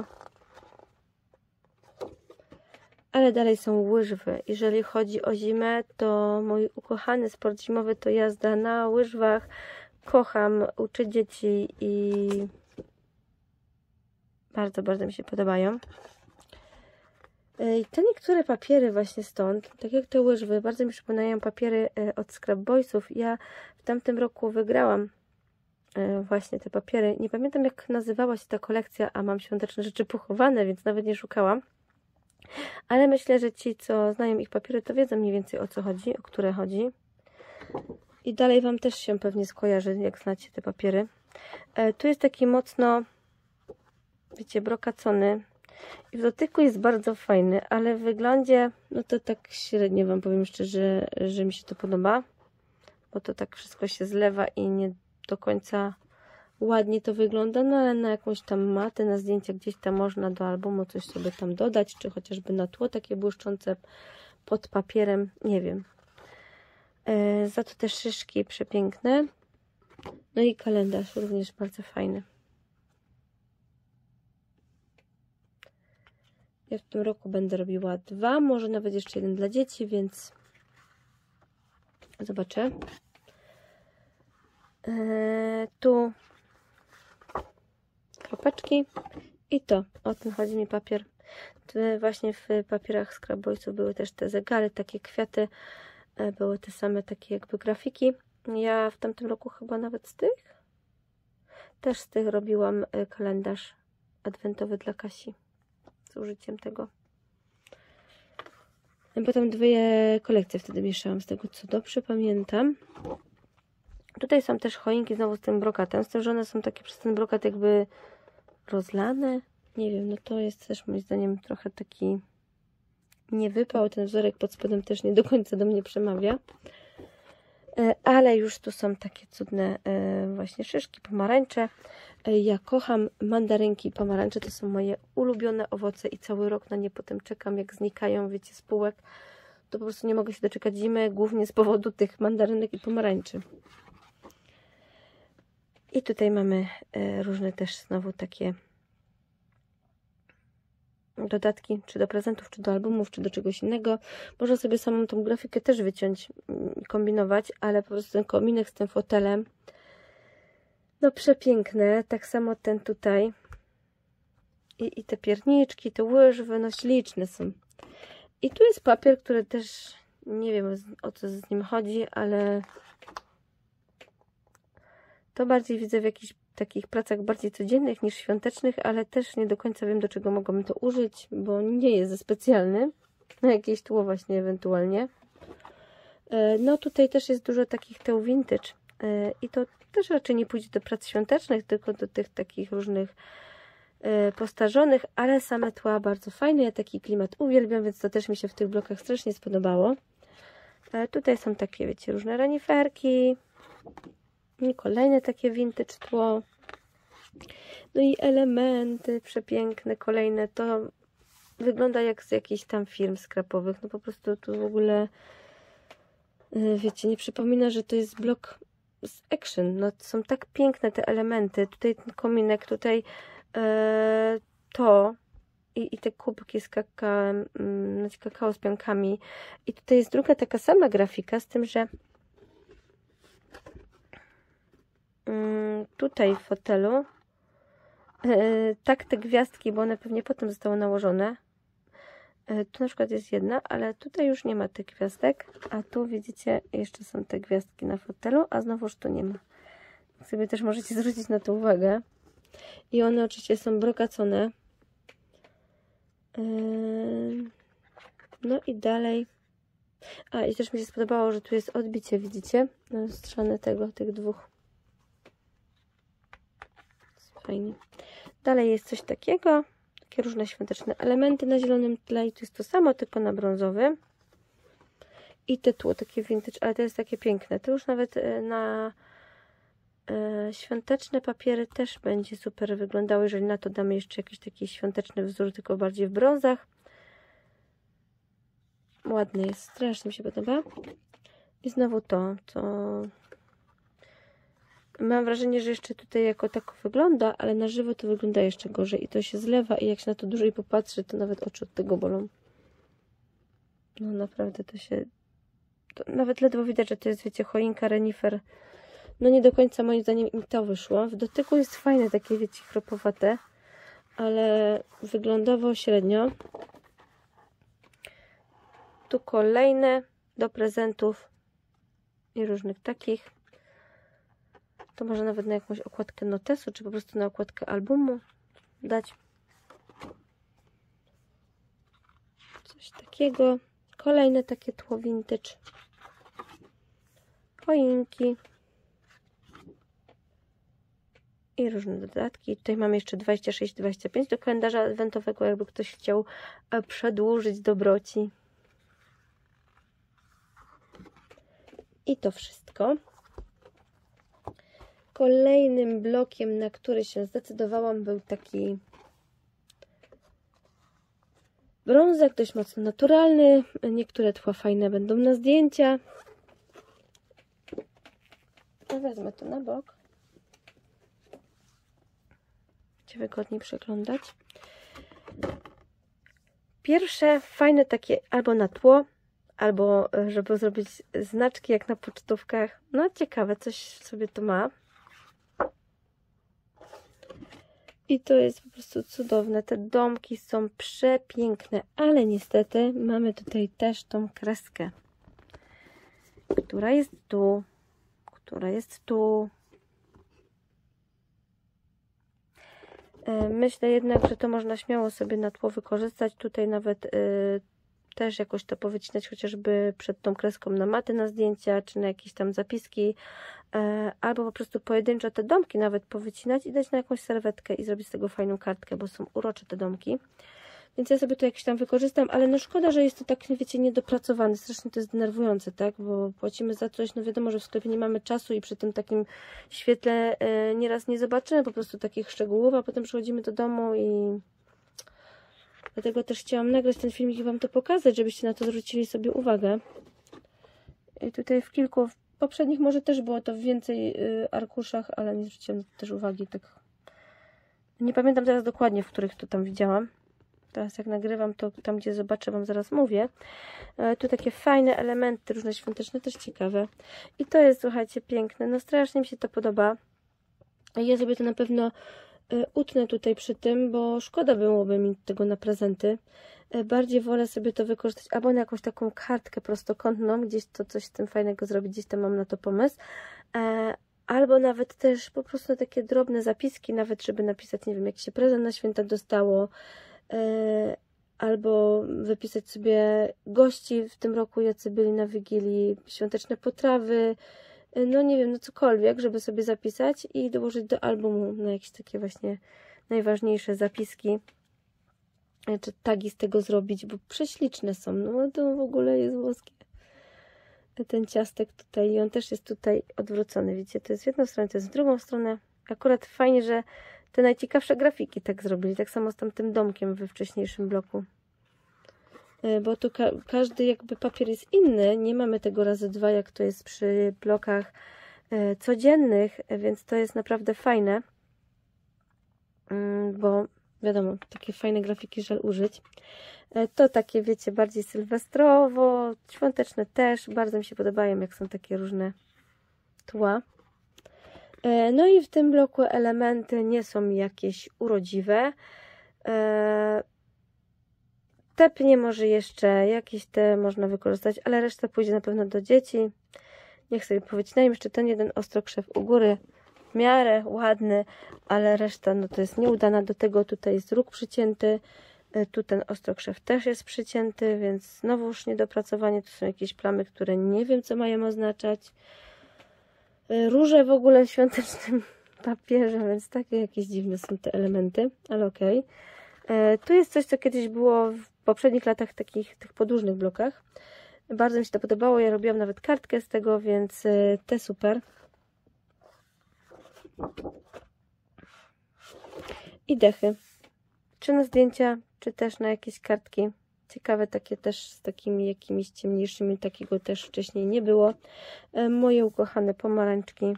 Ale dalej są łyżwy. Jeżeli chodzi o zimę, to mój ukochany sport zimowy to jazda na łyżwach. Kocham, uczę dzieci i bardzo, bardzo mi się podobają. I te niektóre papiery właśnie stąd, tak jak te łyżwy, bardzo mi przypominają papiery od Scrap Boysów. Ja w tamtym roku wygrałam właśnie te papiery. Nie pamiętam, jak nazywała się ta kolekcja, a mam świąteczne rzeczy pochowane, więc nawet nie szukałam. Ale myślę, że ci, co znają ich papiery, to wiedzą mniej więcej, o co chodzi, o które chodzi. I dalej Wam też się pewnie skojarzy, jak znacie te papiery. E, tu jest taki mocno, wiecie, brokacony. I w dotyku jest bardzo fajny, ale w wyglądzie, no to tak średnio Wam powiem szczerze, że mi się to podoba. Bo to tak wszystko się zlewa i nie do końca ładnie to wygląda, no ale na jakąś tam matę, na zdjęcia gdzieś tam można do albumu coś sobie tam dodać, czy chociażby na tło takie błyszczące pod papierem, nie wiem. E, za to te szyszki przepiękne. No i kalendarz również bardzo fajny. Ja w tym roku będę robiła dwa, może nawet jeszcze jeden dla dzieci, więc zobaczę. E, tu kropeczki i to, o tym chodzi mi papier. Tu właśnie w papierach Scrap Boysów były też te zegary, takie kwiaty, były te same takie jakby grafiki. Ja w tamtym roku chyba nawet z tych, też z tych robiłam kalendarz adwentowy dla Kasi z użyciem tego. Potem dwie kolekcje wtedy mieszałam, z tego co dobrze pamiętam. Tutaj są też choinki znowu z tym brokatem, z tym, że one są takie przez ten brokat jakby rozlane. Nie wiem, no to jest też moim zdaniem trochę taki niewypał. Ten wzorek pod spodem też nie do końca do mnie przemawia. Ale już tu są takie cudne właśnie szyszki, pomarańcze. Ja kocham mandarynki i pomarańcze, to są moje ulubione owoce i cały rok na nie potem czekam, jak znikają, wiecie, z półek. To po prostu nie mogę się doczekać zimy, głównie z powodu tych mandarynek i pomarańczy. I tutaj mamy różne też znowu takie dodatki, czy do prezentów, czy do albumów, czy do czegoś innego. Można sobie samą tą grafikę też wyciąć i kombinować, ale po prostu ten kominek z tym fotelem, no przepiękne. Tak samo ten tutaj. I, i te pierniczki, te łyżwy, no śliczne są. I tu jest papier, który też nie wiem, o co z nim chodzi, ale to bardziej widzę w jakichś takich pracach bardziej codziennych niż świątecznych, ale też nie do końca wiem, do czego mogłabym to użyć, bo nie jest za specjalny. Na jakieś tło właśnie ewentualnie. No tutaj też jest dużo takich teł vintage i to też raczej nie pójdzie do prac świątecznych, tylko do tych takich różnych postarzonych, ale same tła bardzo fajne. Ja taki klimat uwielbiam, więc to też mi się w tych blokach strasznie spodobało. Tutaj są takie, wiecie, różne reniferki. I kolejne takie vintage tło. No i elementy przepiękne, kolejne. To wygląda jak z jakichś tam firm skrapowych. No po prostu tu w ogóle, wiecie, nie przypomina, że to jest blok z Action. No są tak piękne te elementy. Tutaj ten kominek, tutaj e, to i, i te kubki z kakao, mm, kakao z piankami. I tutaj jest druga taka sama grafika, z tym, że tutaj w fotelu yy, tak te gwiazdki, bo one pewnie potem zostały nałożone. Yy, tu na przykład jest jedna, ale tutaj już nie ma tych gwiazdek, a tu widzicie, jeszcze są te gwiazdki na fotelu, a znowuż tu nie ma. Sobie też możecie zwrócić na to uwagę. I one oczywiście są brokacone. Yy, no i dalej. A, i też mi się spodobało, że tu jest odbicie, widzicie? Lustrzane tego, tych dwóch. Fajnie. Dalej jest coś takiego. Takie różne świąteczne elementy na zielonym tle. I to jest to samo, tylko na brązowym. I te tło, takie vintage, ale to jest takie piękne. To już nawet na e, świąteczne papiery też będzie super wyglądało, jeżeli na to damy jeszcze jakiś taki świąteczny wzór, tylko bardziej w brązach. Ładny jest, strasznie mi się podoba. I znowu to, to mam wrażenie, że jeszcze tutaj jako tako wygląda, ale na żywo to wygląda jeszcze gorzej i to się zlewa i jak się na to dłużej popatrzy, to nawet oczy od tego bolą. No naprawdę to się, to nawet ledwo widać, że to jest, wiecie, choinka, renifer. No nie do końca moim zdaniem im to wyszło. W dotyku jest fajne, takie, wiecie, chropowate, ale wyglądowo średnio. Tu kolejne do prezentów i różnych takich. To może nawet na jakąś okładkę notesu, czy po prostu na okładkę albumu dać. Coś takiego. Kolejne takie tło vintage. Choinki. I różne dodatki. Tutaj mamy jeszcze dwadzieścia sześć dwadzieścia pięć do kalendarza adwentowego, jakby ktoś chciał przedłużyć dobroci. I to wszystko. Kolejnym blokiem, na który się zdecydowałam, był taki brązek, dość mocno naturalny. Niektóre tła fajne będą na zdjęcia. Ja wezmę to na bok. Będzie wygodniej przeglądać. Pierwsze fajne takie albo na tło, albo żeby zrobić znaczki jak na pocztówkach. No ciekawe, coś sobie to ma. I to jest po prostu cudowne. Te domki są przepiękne, ale niestety mamy tutaj też tą kreskę, która jest tu, która jest tu. Myślę jednak, że to można śmiało sobie na tło wykorzystać. Tutaj nawet y, też jakoś to powycinać, chociażby przed tą kreską na maty na zdjęcia, czy na jakieś tam zapiski, y, albo po prostu pojedynczo te domki nawet powycinać i dać na jakąś serwetkę i zrobić z tego fajną kartkę, bo są urocze te domki. Więc ja sobie to jakieś tam wykorzystam, ale no szkoda, że jest to tak, wiecie, niedopracowane. Strasznie to jest denerwujące, tak? Bo płacimy za coś, no wiadomo, że w sklepie nie mamy czasu i przy tym takim świetle y, nieraz nie zobaczymy po prostu takich szczegółów, a potem przychodzimy do domu i dlatego też chciałam nagrać ten filmik i Wam to pokazać, żebyście na to zwrócili sobie uwagę. I tutaj w kilku, w poprzednich może też było to w więcej y, arkuszach, ale nie zwróciłam też uwagi. Tak. Nie pamiętam teraz dokładnie, w których to tam widziałam. Teraz jak nagrywam, to tam gdzie zobaczę Wam zaraz mówię. E, tu takie fajne elementy, różne świąteczne, też ciekawe. I to jest, słuchajcie, piękne. No strasznie mi się to podoba. Ja sobie to na pewno e, utnę tutaj przy tym, bo szkoda byłoby mi tego na prezenty. E, bardziej wolę sobie to wykorzystać albo na jakąś taką kartkę prostokątną, gdzieś to coś z tym fajnego zrobić, gdzieś tam mam na to pomysł. E, albo nawet też po prostu takie drobne zapiski, nawet żeby napisać, nie wiem, jak się prezent na święta dostało, albo wypisać sobie gości w tym roku, jacy byli na Wigilii, świąteczne potrawy, no nie wiem, no cokolwiek, żeby sobie zapisać i dołożyć do albumu na jakieś takie właśnie najważniejsze zapiski, czy tagi z tego zrobić, bo prześliczne są, no to w ogóle jest włoskie. Ten ciastek tutaj i on też jest tutaj odwrócony, widzicie, to jest w jedną stronę, to jest w drugą stronę. Akurat fajnie, że te najciekawsze grafiki tak zrobili, tak samo z tamtym domkiem we wcześniejszym bloku. Bo tu ka każdy jakby papier jest inny, nie mamy tego razy dwa, jak to jest przy blokach e, codziennych, więc to jest naprawdę fajne, mm, bo wiadomo, takie fajne grafiki żal użyć. E, to takie, wiecie, bardziej sylwestrowo, świąteczne też, bardzo mi się podobają, jak są takie różne tła. No i w tym bloku elementy nie są jakieś urodziwe. Te pnie może jeszcze jakieś te można wykorzystać, ale reszta pójdzie na pewno do dzieci. Niech sobie powycinają jeszcze ten jeden ostrokrzew u góry. W miarę ładny, ale reszta no to jest nieudana. Do tego tutaj jest róg przycięty. Tu ten ostrokrzew też jest przycięty, więc znowuż niedopracowanie. To są jakieś plamy, które nie wiem co mają oznaczać. Róże w ogóle w świątecznym papierze, więc takie jakieś dziwne są te elementy, ale okej. Okay. Tu jest coś, co kiedyś było w poprzednich latach, takich tych podłużnych blokach. Bardzo mi się to podobało, ja robiłam nawet kartkę z tego, więc te super. I dechy. Czy na zdjęcia, czy też na jakieś kartki. Ciekawe takie też z takimi jakimiś ciemniejszymi, takiego też wcześniej nie było. Moje ukochane pomarańczki.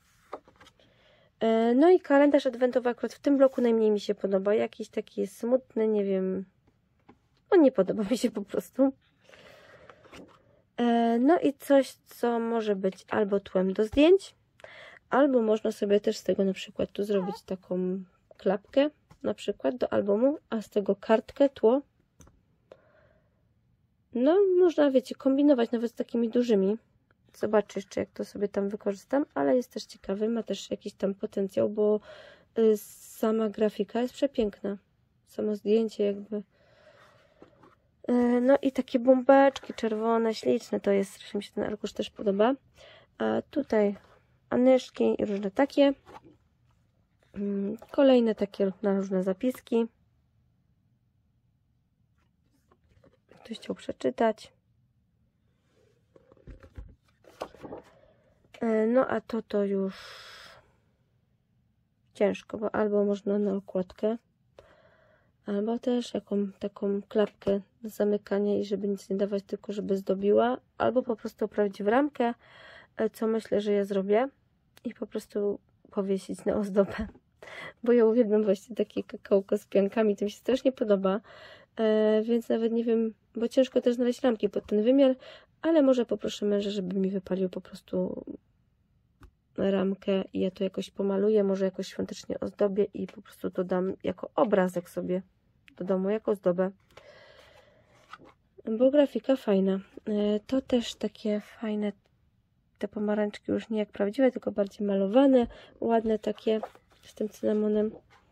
No i kalendarz adwentowy akurat w tym bloku najmniej mi się podoba. Jakiś taki smutny, nie wiem. On nie podoba mi się po prostu. No i coś, co może być albo tłem do zdjęć, albo można sobie też z tego na przykład tu zrobić taką klapkę, na przykład do albumu, a z tego kartkę, tło. No, można, wiecie, kombinować nawet z takimi dużymi. Zobaczę jeszcze, jak to sobie tam wykorzystam, ale jest też ciekawy, ma też jakiś tam potencjał, bo y, sama grafika jest przepiękna. Samo zdjęcie jakby. Y, no i takie bombeczki czerwone, śliczne to jest, strasznie mi się ten arkusz też podoba. A tutaj anyszki i różne takie. Y, kolejne takie na różne zapiski. Ktoś chciał przeczytać. No a to to już ciężko, bo albo można na okładkę, albo też jaką taką klapkę do zamykania i żeby nic nie dawać, tylko żeby zdobiła, albo po prostu oprawić w ramkę, co myślę, że ja zrobię i po prostu powiesić na ozdobę, bo ja uwielbiam właśnie takie kakałko z piankami, to mi się strasznie podoba, więc nawet nie wiem, bo ciężko też znaleźć ramki pod ten wymiar, ale może poproszę męża, żeby mi wypalił po prostu ramkę i ja to jakoś pomaluję, może jakoś świątecznie ozdobię i po prostu to dam jako obrazek sobie do domu, jako ozdobę. Bo grafika fajna. To też takie fajne, te pomarańczki już nie jak prawdziwe, tylko bardziej malowane, ładne takie z tym cynamonem.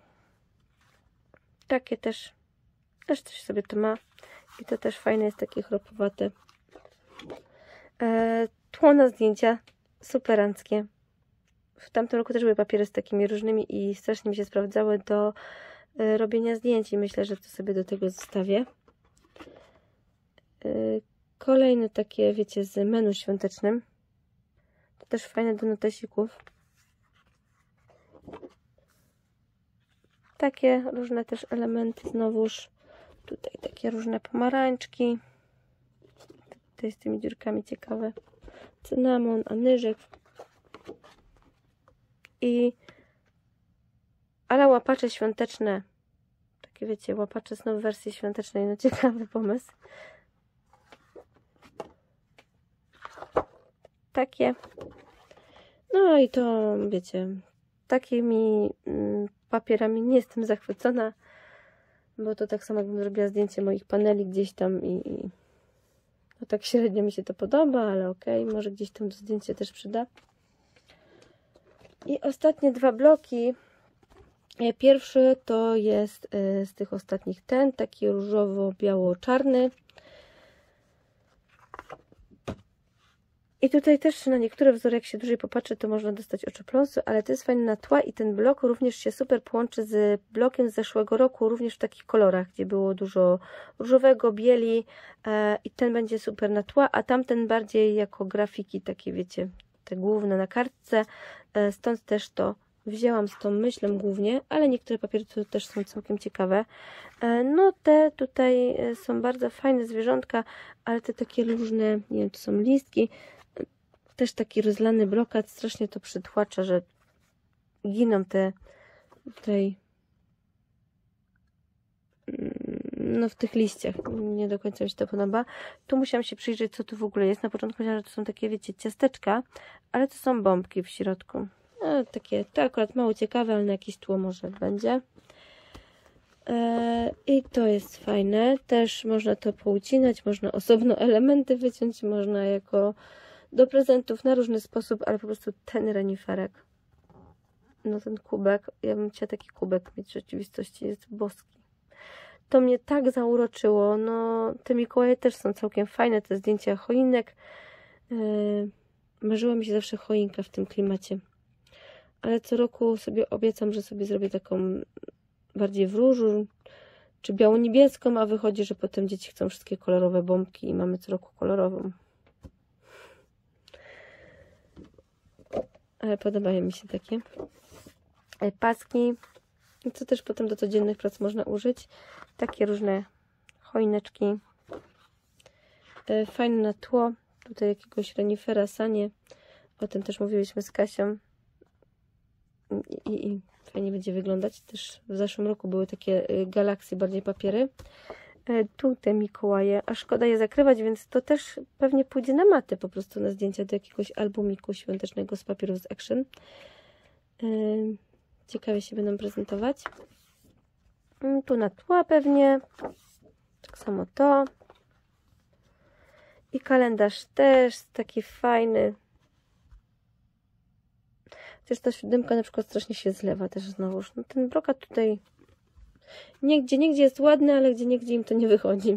Takie też, też coś sobie to ma i to też fajne jest, takie chropowate. Tło na zdjęcia superanckie. W tamtym roku też były papiery z takimi różnymi i strasznie mi się sprawdzały do y, robienia zdjęć i myślę, że to sobie do tego zostawię. Y, kolejne takie, wiecie, z menu świątecznym. To też fajne do notesików. Takie różne też elementy znowuż. Tutaj takie różne pomarańczki. Tutaj z tymi dziurkami ciekawe. Cynamon, anyżek. I ale łapacze świąteczne, takie wiecie, łapacze znowu w wersji świątecznej, no ciekawy pomysł. Takie. No i to wiecie, takimi mm, papierami nie jestem zachwycona, bo to tak samo jakbym zrobiła zdjęcie moich paneli gdzieś tam i, i no tak średnio mi się to podoba, ale okej, okay, może gdzieś tam do zdjęcia też przyda. I ostatnie dwa bloki. Pierwszy to jest z tych ostatnich ten, taki różowo-biało-czarny. I tutaj też na niektóre wzory, jak się dłużej popatrzy, to można dostać oczopląsu, ale to jest fajne na tła i ten blok również się super połączy z blokiem z zeszłego roku, również w takich kolorach, gdzie było dużo różowego, bieli e, i ten będzie super na tła, a tamten bardziej jako grafiki, takie wiecie, te główne na kartce, e, stąd też to wzięłam z tą myślą głównie, ale niektóre papiery to też są całkiem ciekawe. E, no te tutaj są bardzo fajne zwierzątka, ale te takie różne, nie wiem, to są listki, też taki rozlany brokat, strasznie to przytłacza, że giną te tutaj no w tych liściach. Nie do końca mi się to podoba. Tu musiałam się przyjrzeć, co tu w ogóle jest. Na początku myślałam, że to są takie, wiecie, ciasteczka, ale to są bombki w środku. No, takie, to akurat mało ciekawe, ale na jakieś tło może będzie. E, I to jest fajne. Też można to poucinać, można osobno elementy wyciąć, można jako do prezentów na różny sposób, ale po prostu ten reniferek, no ten kubek, ja bym chciała taki kubek mieć w rzeczywistości, jest boski. To mnie tak zauroczyło. No, te Mikołaje też są całkiem fajne, te zdjęcia choinek. Yy, marzyła mi się zawsze choinka w tym klimacie. Ale co roku sobie obiecam, że sobie zrobię taką bardziej w różu, czy biało-niebieską, a wychodzi, że potem dzieci chcą wszystkie kolorowe bombki i mamy co roku kolorową. Ale podobają mi się takie paski, co też potem do codziennych prac można użyć. Takie różne choineczki. Fajne na tło. Tutaj jakiegoś renifera, sanie. O tym też mówiliśmy z Kasią. I, i fajnie będzie wyglądać. Też w zeszłym roku były takie galaksy, bardziej papiery. Tu te Mikołaje, a szkoda je zakrywać, więc to też pewnie pójdzie na matę, po prostu na zdjęcia do jakiegoś albumiku świątecznego z papierów z Action. Ciekawie się będą prezentować. Tu na tła pewnie. Tak samo to. I kalendarz też taki fajny. Chociaż ta siódemka na przykład strasznie się zlewa też znowuż. No ten brokat tutaj niegdzie, niegdzie jest ładny, ale gdzie niegdzie im to nie wychodzi.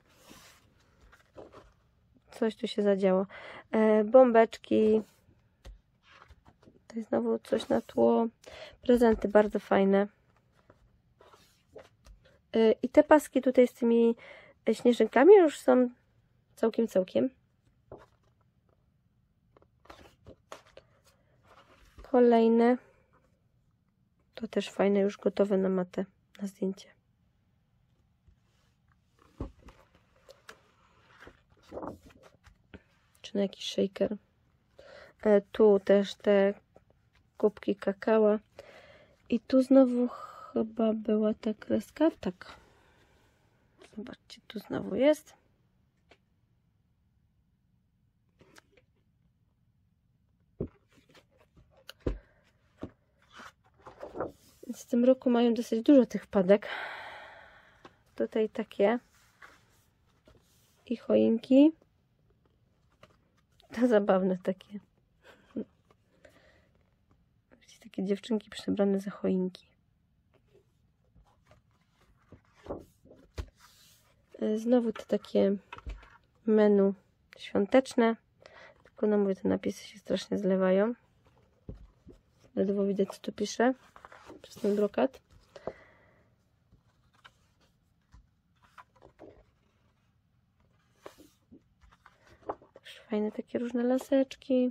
Coś tu się zadziało. E, bombeczki. Tutaj znowu coś na tło. Prezenty bardzo fajne. E, I te paski tutaj z tymi śnieżynkami już są całkiem, całkiem. Kolejne. To też fajne, już gotowe na matę, na zdjęcie. Czy na jakiś shaker. E, tu też te kubki kakała. I tu znowu chyba była ta kreska. Tak. Zobaczcie, tu znowu jest. W tym roku mają dosyć dużo tych padek. Tutaj takie. I choinki. To zabawne takie. Takie dziewczynki przebrane za choinki. Znowu te takie menu świąteczne. Tylko no mówię, te napisy się strasznie zlewają. Ledwo widać, co tu pisze przez ten brokat. Też fajne takie różne laseczki.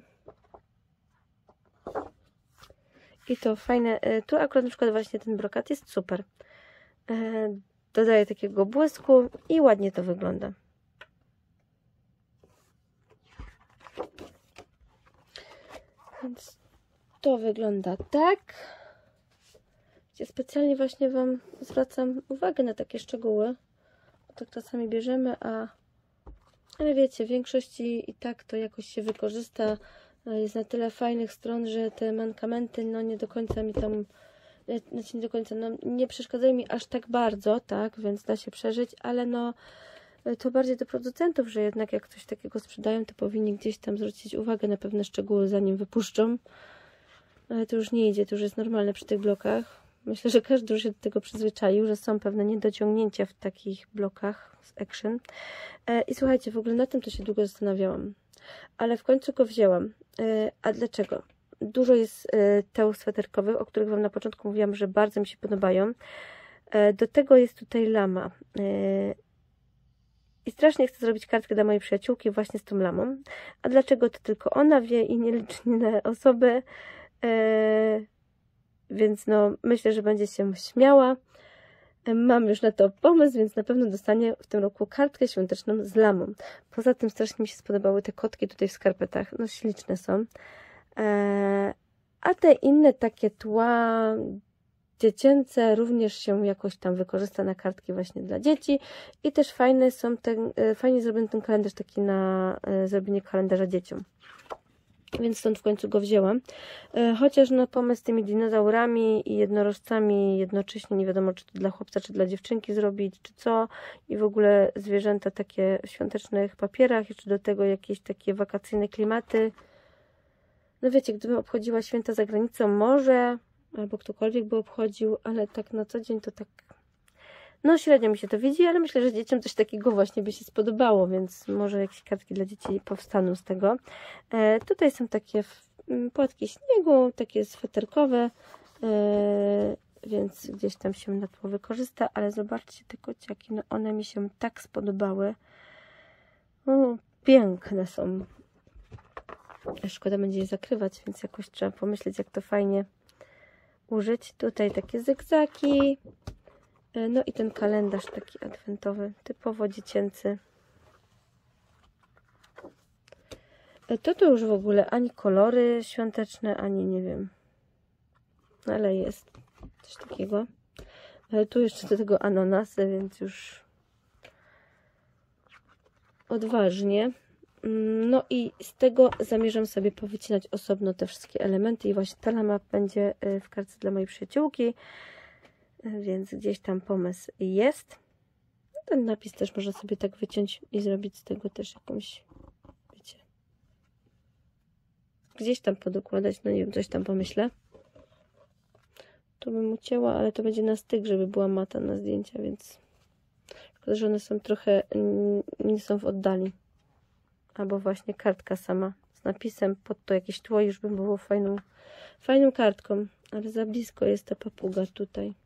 I to fajne. Tu akurat na przykład właśnie ten brokat jest super. Dodaje takiego błysku i ładnie to wygląda. Więc to wygląda tak. Gdzie specjalnie właśnie Wam zwracam uwagę na takie szczegóły. Bo tak czasami bierzemy, a ale wiecie, w większości i tak to jakoś się wykorzysta. Jest na tyle fajnych stron, że te mankamenty no nie do końca mi tam, znaczy nie do końca, no nie przeszkadzają mi aż tak bardzo, tak, więc da się przeżyć, ale no to bardziej do producentów, że jednak jak coś takiego sprzedają, to powinni gdzieś tam zwrócić uwagę na pewne szczegóły, zanim wypuszczą. Ale to już nie idzie, to już jest normalne przy tych blokach. Myślę, że każdy już się do tego przyzwyczaił, że są pewne niedociągnięcia w takich blokach z Action. I słuchajcie, w ogóle na tym to się długo zastanawiałam. Ale w końcu go wzięłam. A dlaczego? Dużo jest teł sweterkowych, o których Wam na początku mówiłam, że bardzo mi się podobają. Do tego jest tutaj lama. I strasznie chcę zrobić kartkę dla mojej przyjaciółki właśnie z tą lamą. A dlaczego to tylko ona wie i nieliczne osoby? Więc no myślę, że będzie się śmiała. Mam już na to pomysł, więc na pewno dostanie w tym roku kartkę świąteczną z lamą. Poza tym strasznie mi się spodobały te kotki tutaj w skarpetach. No śliczne są. Eee, a te inne takie tła dziecięce również się jakoś tam wykorzysta na kartki właśnie dla dzieci. I też fajne są ten, e, fajnie zrobiony ten kalendarz taki na e, zrobienie kalendarza dzieciom. więc stąd w końcu go wzięłam. Chociaż no pomysł z tymi dinozaurami i jednorożcami jednocześnie nie wiadomo, czy to dla chłopca, czy dla dziewczynki zrobić, czy co. I w ogóle zwierzęta takie w świątecznych papierach, jeszcze do tego jakieś takie wakacyjne klimaty. No wiecie, gdybym obchodziła święta za granicą, może, albo ktokolwiek by obchodził, ale tak na co dzień to tak... No średnio mi się to widzi, ale myślę, że dzieciom coś takiego właśnie by się spodobało, więc może jakieś kartki dla dzieci powstaną z tego. E, tutaj są takie płatki śniegu, takie sweterkowe, e, więc gdzieś tam się na tło wykorzysta, ale zobaczcie te kociaki, no one mi się tak spodobały. O, piękne są. Szkoda będzie je zakrywać, więc jakoś trzeba pomyśleć, jak to fajnie użyć. Tutaj takie zygzaki. No i ten kalendarz taki adwentowy, typowo dziecięcy. To to już w ogóle ani kolory świąteczne, ani nie wiem. Ale jest coś takiego. Tu jeszcze do tego ananasy, więc już odważnie. No i z tego zamierzam sobie powycinać osobno te wszystkie elementy i właśnie ta lama będzie w kartce dla mojej przyjaciółki. Więc gdzieś tam pomysł jest. Ten napis też można sobie tak wyciąć i zrobić z tego też jakąś, wiecie, gdzieś tam podokładać, no nie wiem, coś tam pomyślę. Tu bym ucięła, ale to będzie na styk, żeby była mata na zdjęcia, więc szkoda, że one są trochę, nie są w oddali. Albo właśnie kartka sama z napisem, pod to jakieś tło, już by było fajną, fajną kartką, ale za blisko jest ta papuga tutaj.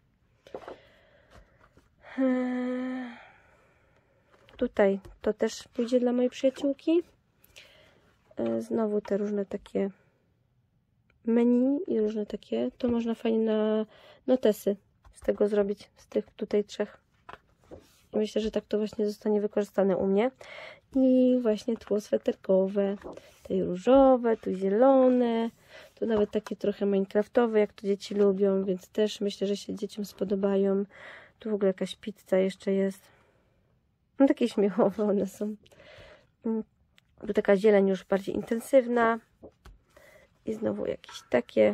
Tutaj to też pójdzie dla mojej przyjaciółki. Znowu te różne takie menu i różne takie. To można fajnie na notesy z tego zrobić, z tych tutaj trzech. I myślę, że tak to właśnie zostanie wykorzystane u mnie. I właśnie tło sweterkowe. Tutaj różowe, tu zielone. Tu nawet takie trochę minecraftowe, jak to dzieci lubią, więc też myślę, że się dzieciom spodobają. Tu w ogóle jakaś pizza jeszcze jest. No takie śmiechowe one są. Tu taka zieleń już bardziej intensywna. I znowu jakieś takie.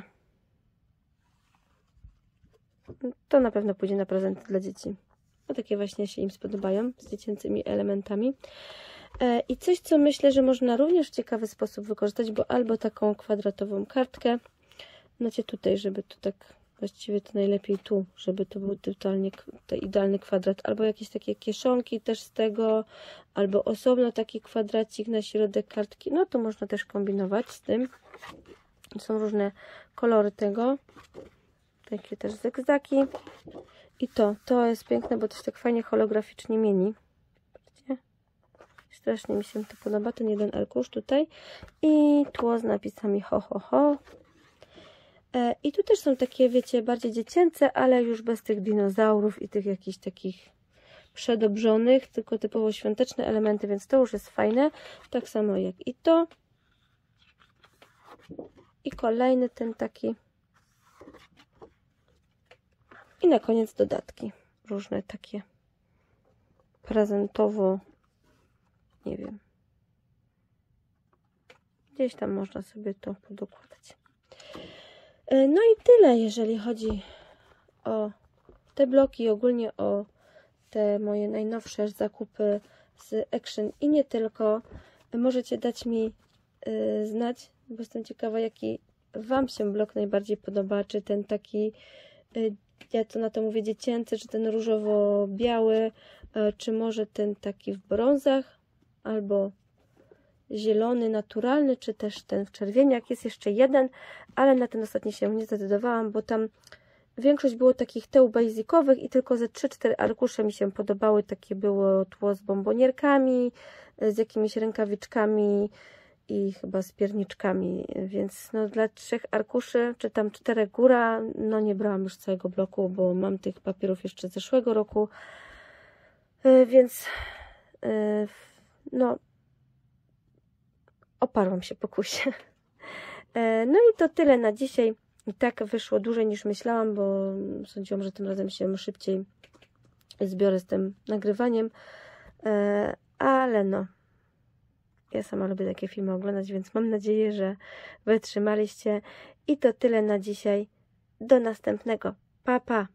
To na pewno pójdzie na prezenty dla dzieci. No takie właśnie się im spodobają z dziecięcymi elementami. I coś, co myślę, że można również w ciekawy sposób wykorzystać, bo albo taką kwadratową kartkę, znacie tutaj, żeby to tak, właściwie to najlepiej tu, żeby to był totalnie to idealny kwadrat, albo jakieś takie kieszonki też z tego, albo osobno taki kwadracik na środek kartki, no to można też kombinować z tym. Są różne kolory tego, takie też zygzaki. I to, to jest piękne, bo to się tak fajnie holograficznie mieni. Strasznie mi się to podoba, ten jeden arkusz tutaj. I tło z napisami ho, ho, ho. E, I tu też są takie, wiecie, bardziej dziecięce, ale już bez tych dinozaurów i tych jakichś takich przedobrzonych, tylko typowo świąteczne elementy, więc to już jest fajne. Tak samo jak i to. I kolejny ten taki. I na koniec dodatki. Różne takie prezentowo, nie wiem. Gdzieś tam można sobie to podokładać. No i tyle, jeżeli chodzi o te bloki, ogólnie o te moje najnowsze zakupy z Action i nie tylko. Możecie dać mi yy, znać, bo jestem ciekawa, jaki Wam się blok najbardziej podoba, czy ten taki, yy, ja to na to mówię dziecięcy, czy ten różowo-biały, yy, czy może ten taki w brązach, albo zielony, naturalny, czy też ten w czerwieniach. Jest jeszcze jeden, ale na ten ostatni się nie zdecydowałam, bo tam większość było takich teł basicowych i tylko ze trzy cztery arkusze mi się podobały. Takie było tło z bombonierkami, z jakimiś rękawiczkami i chyba z pierniczkami, więc no dla trzech arkuszy, czy tam czterech góra, no nie brałam już całego bloku, bo mam tych papierów jeszcze z zeszłego roku, więc no oparłam się pokusie. No i to tyle na dzisiaj. I tak wyszło dłużej niż myślałam, bo sądziłam, że tym razem się szybciej zbiorę z tym nagrywaniem. Ale no, Ja sama lubię takie filmy oglądać, więc mam nadzieję, że wytrzymaliście. I to tyle na dzisiaj. Do następnego. Pa, pa!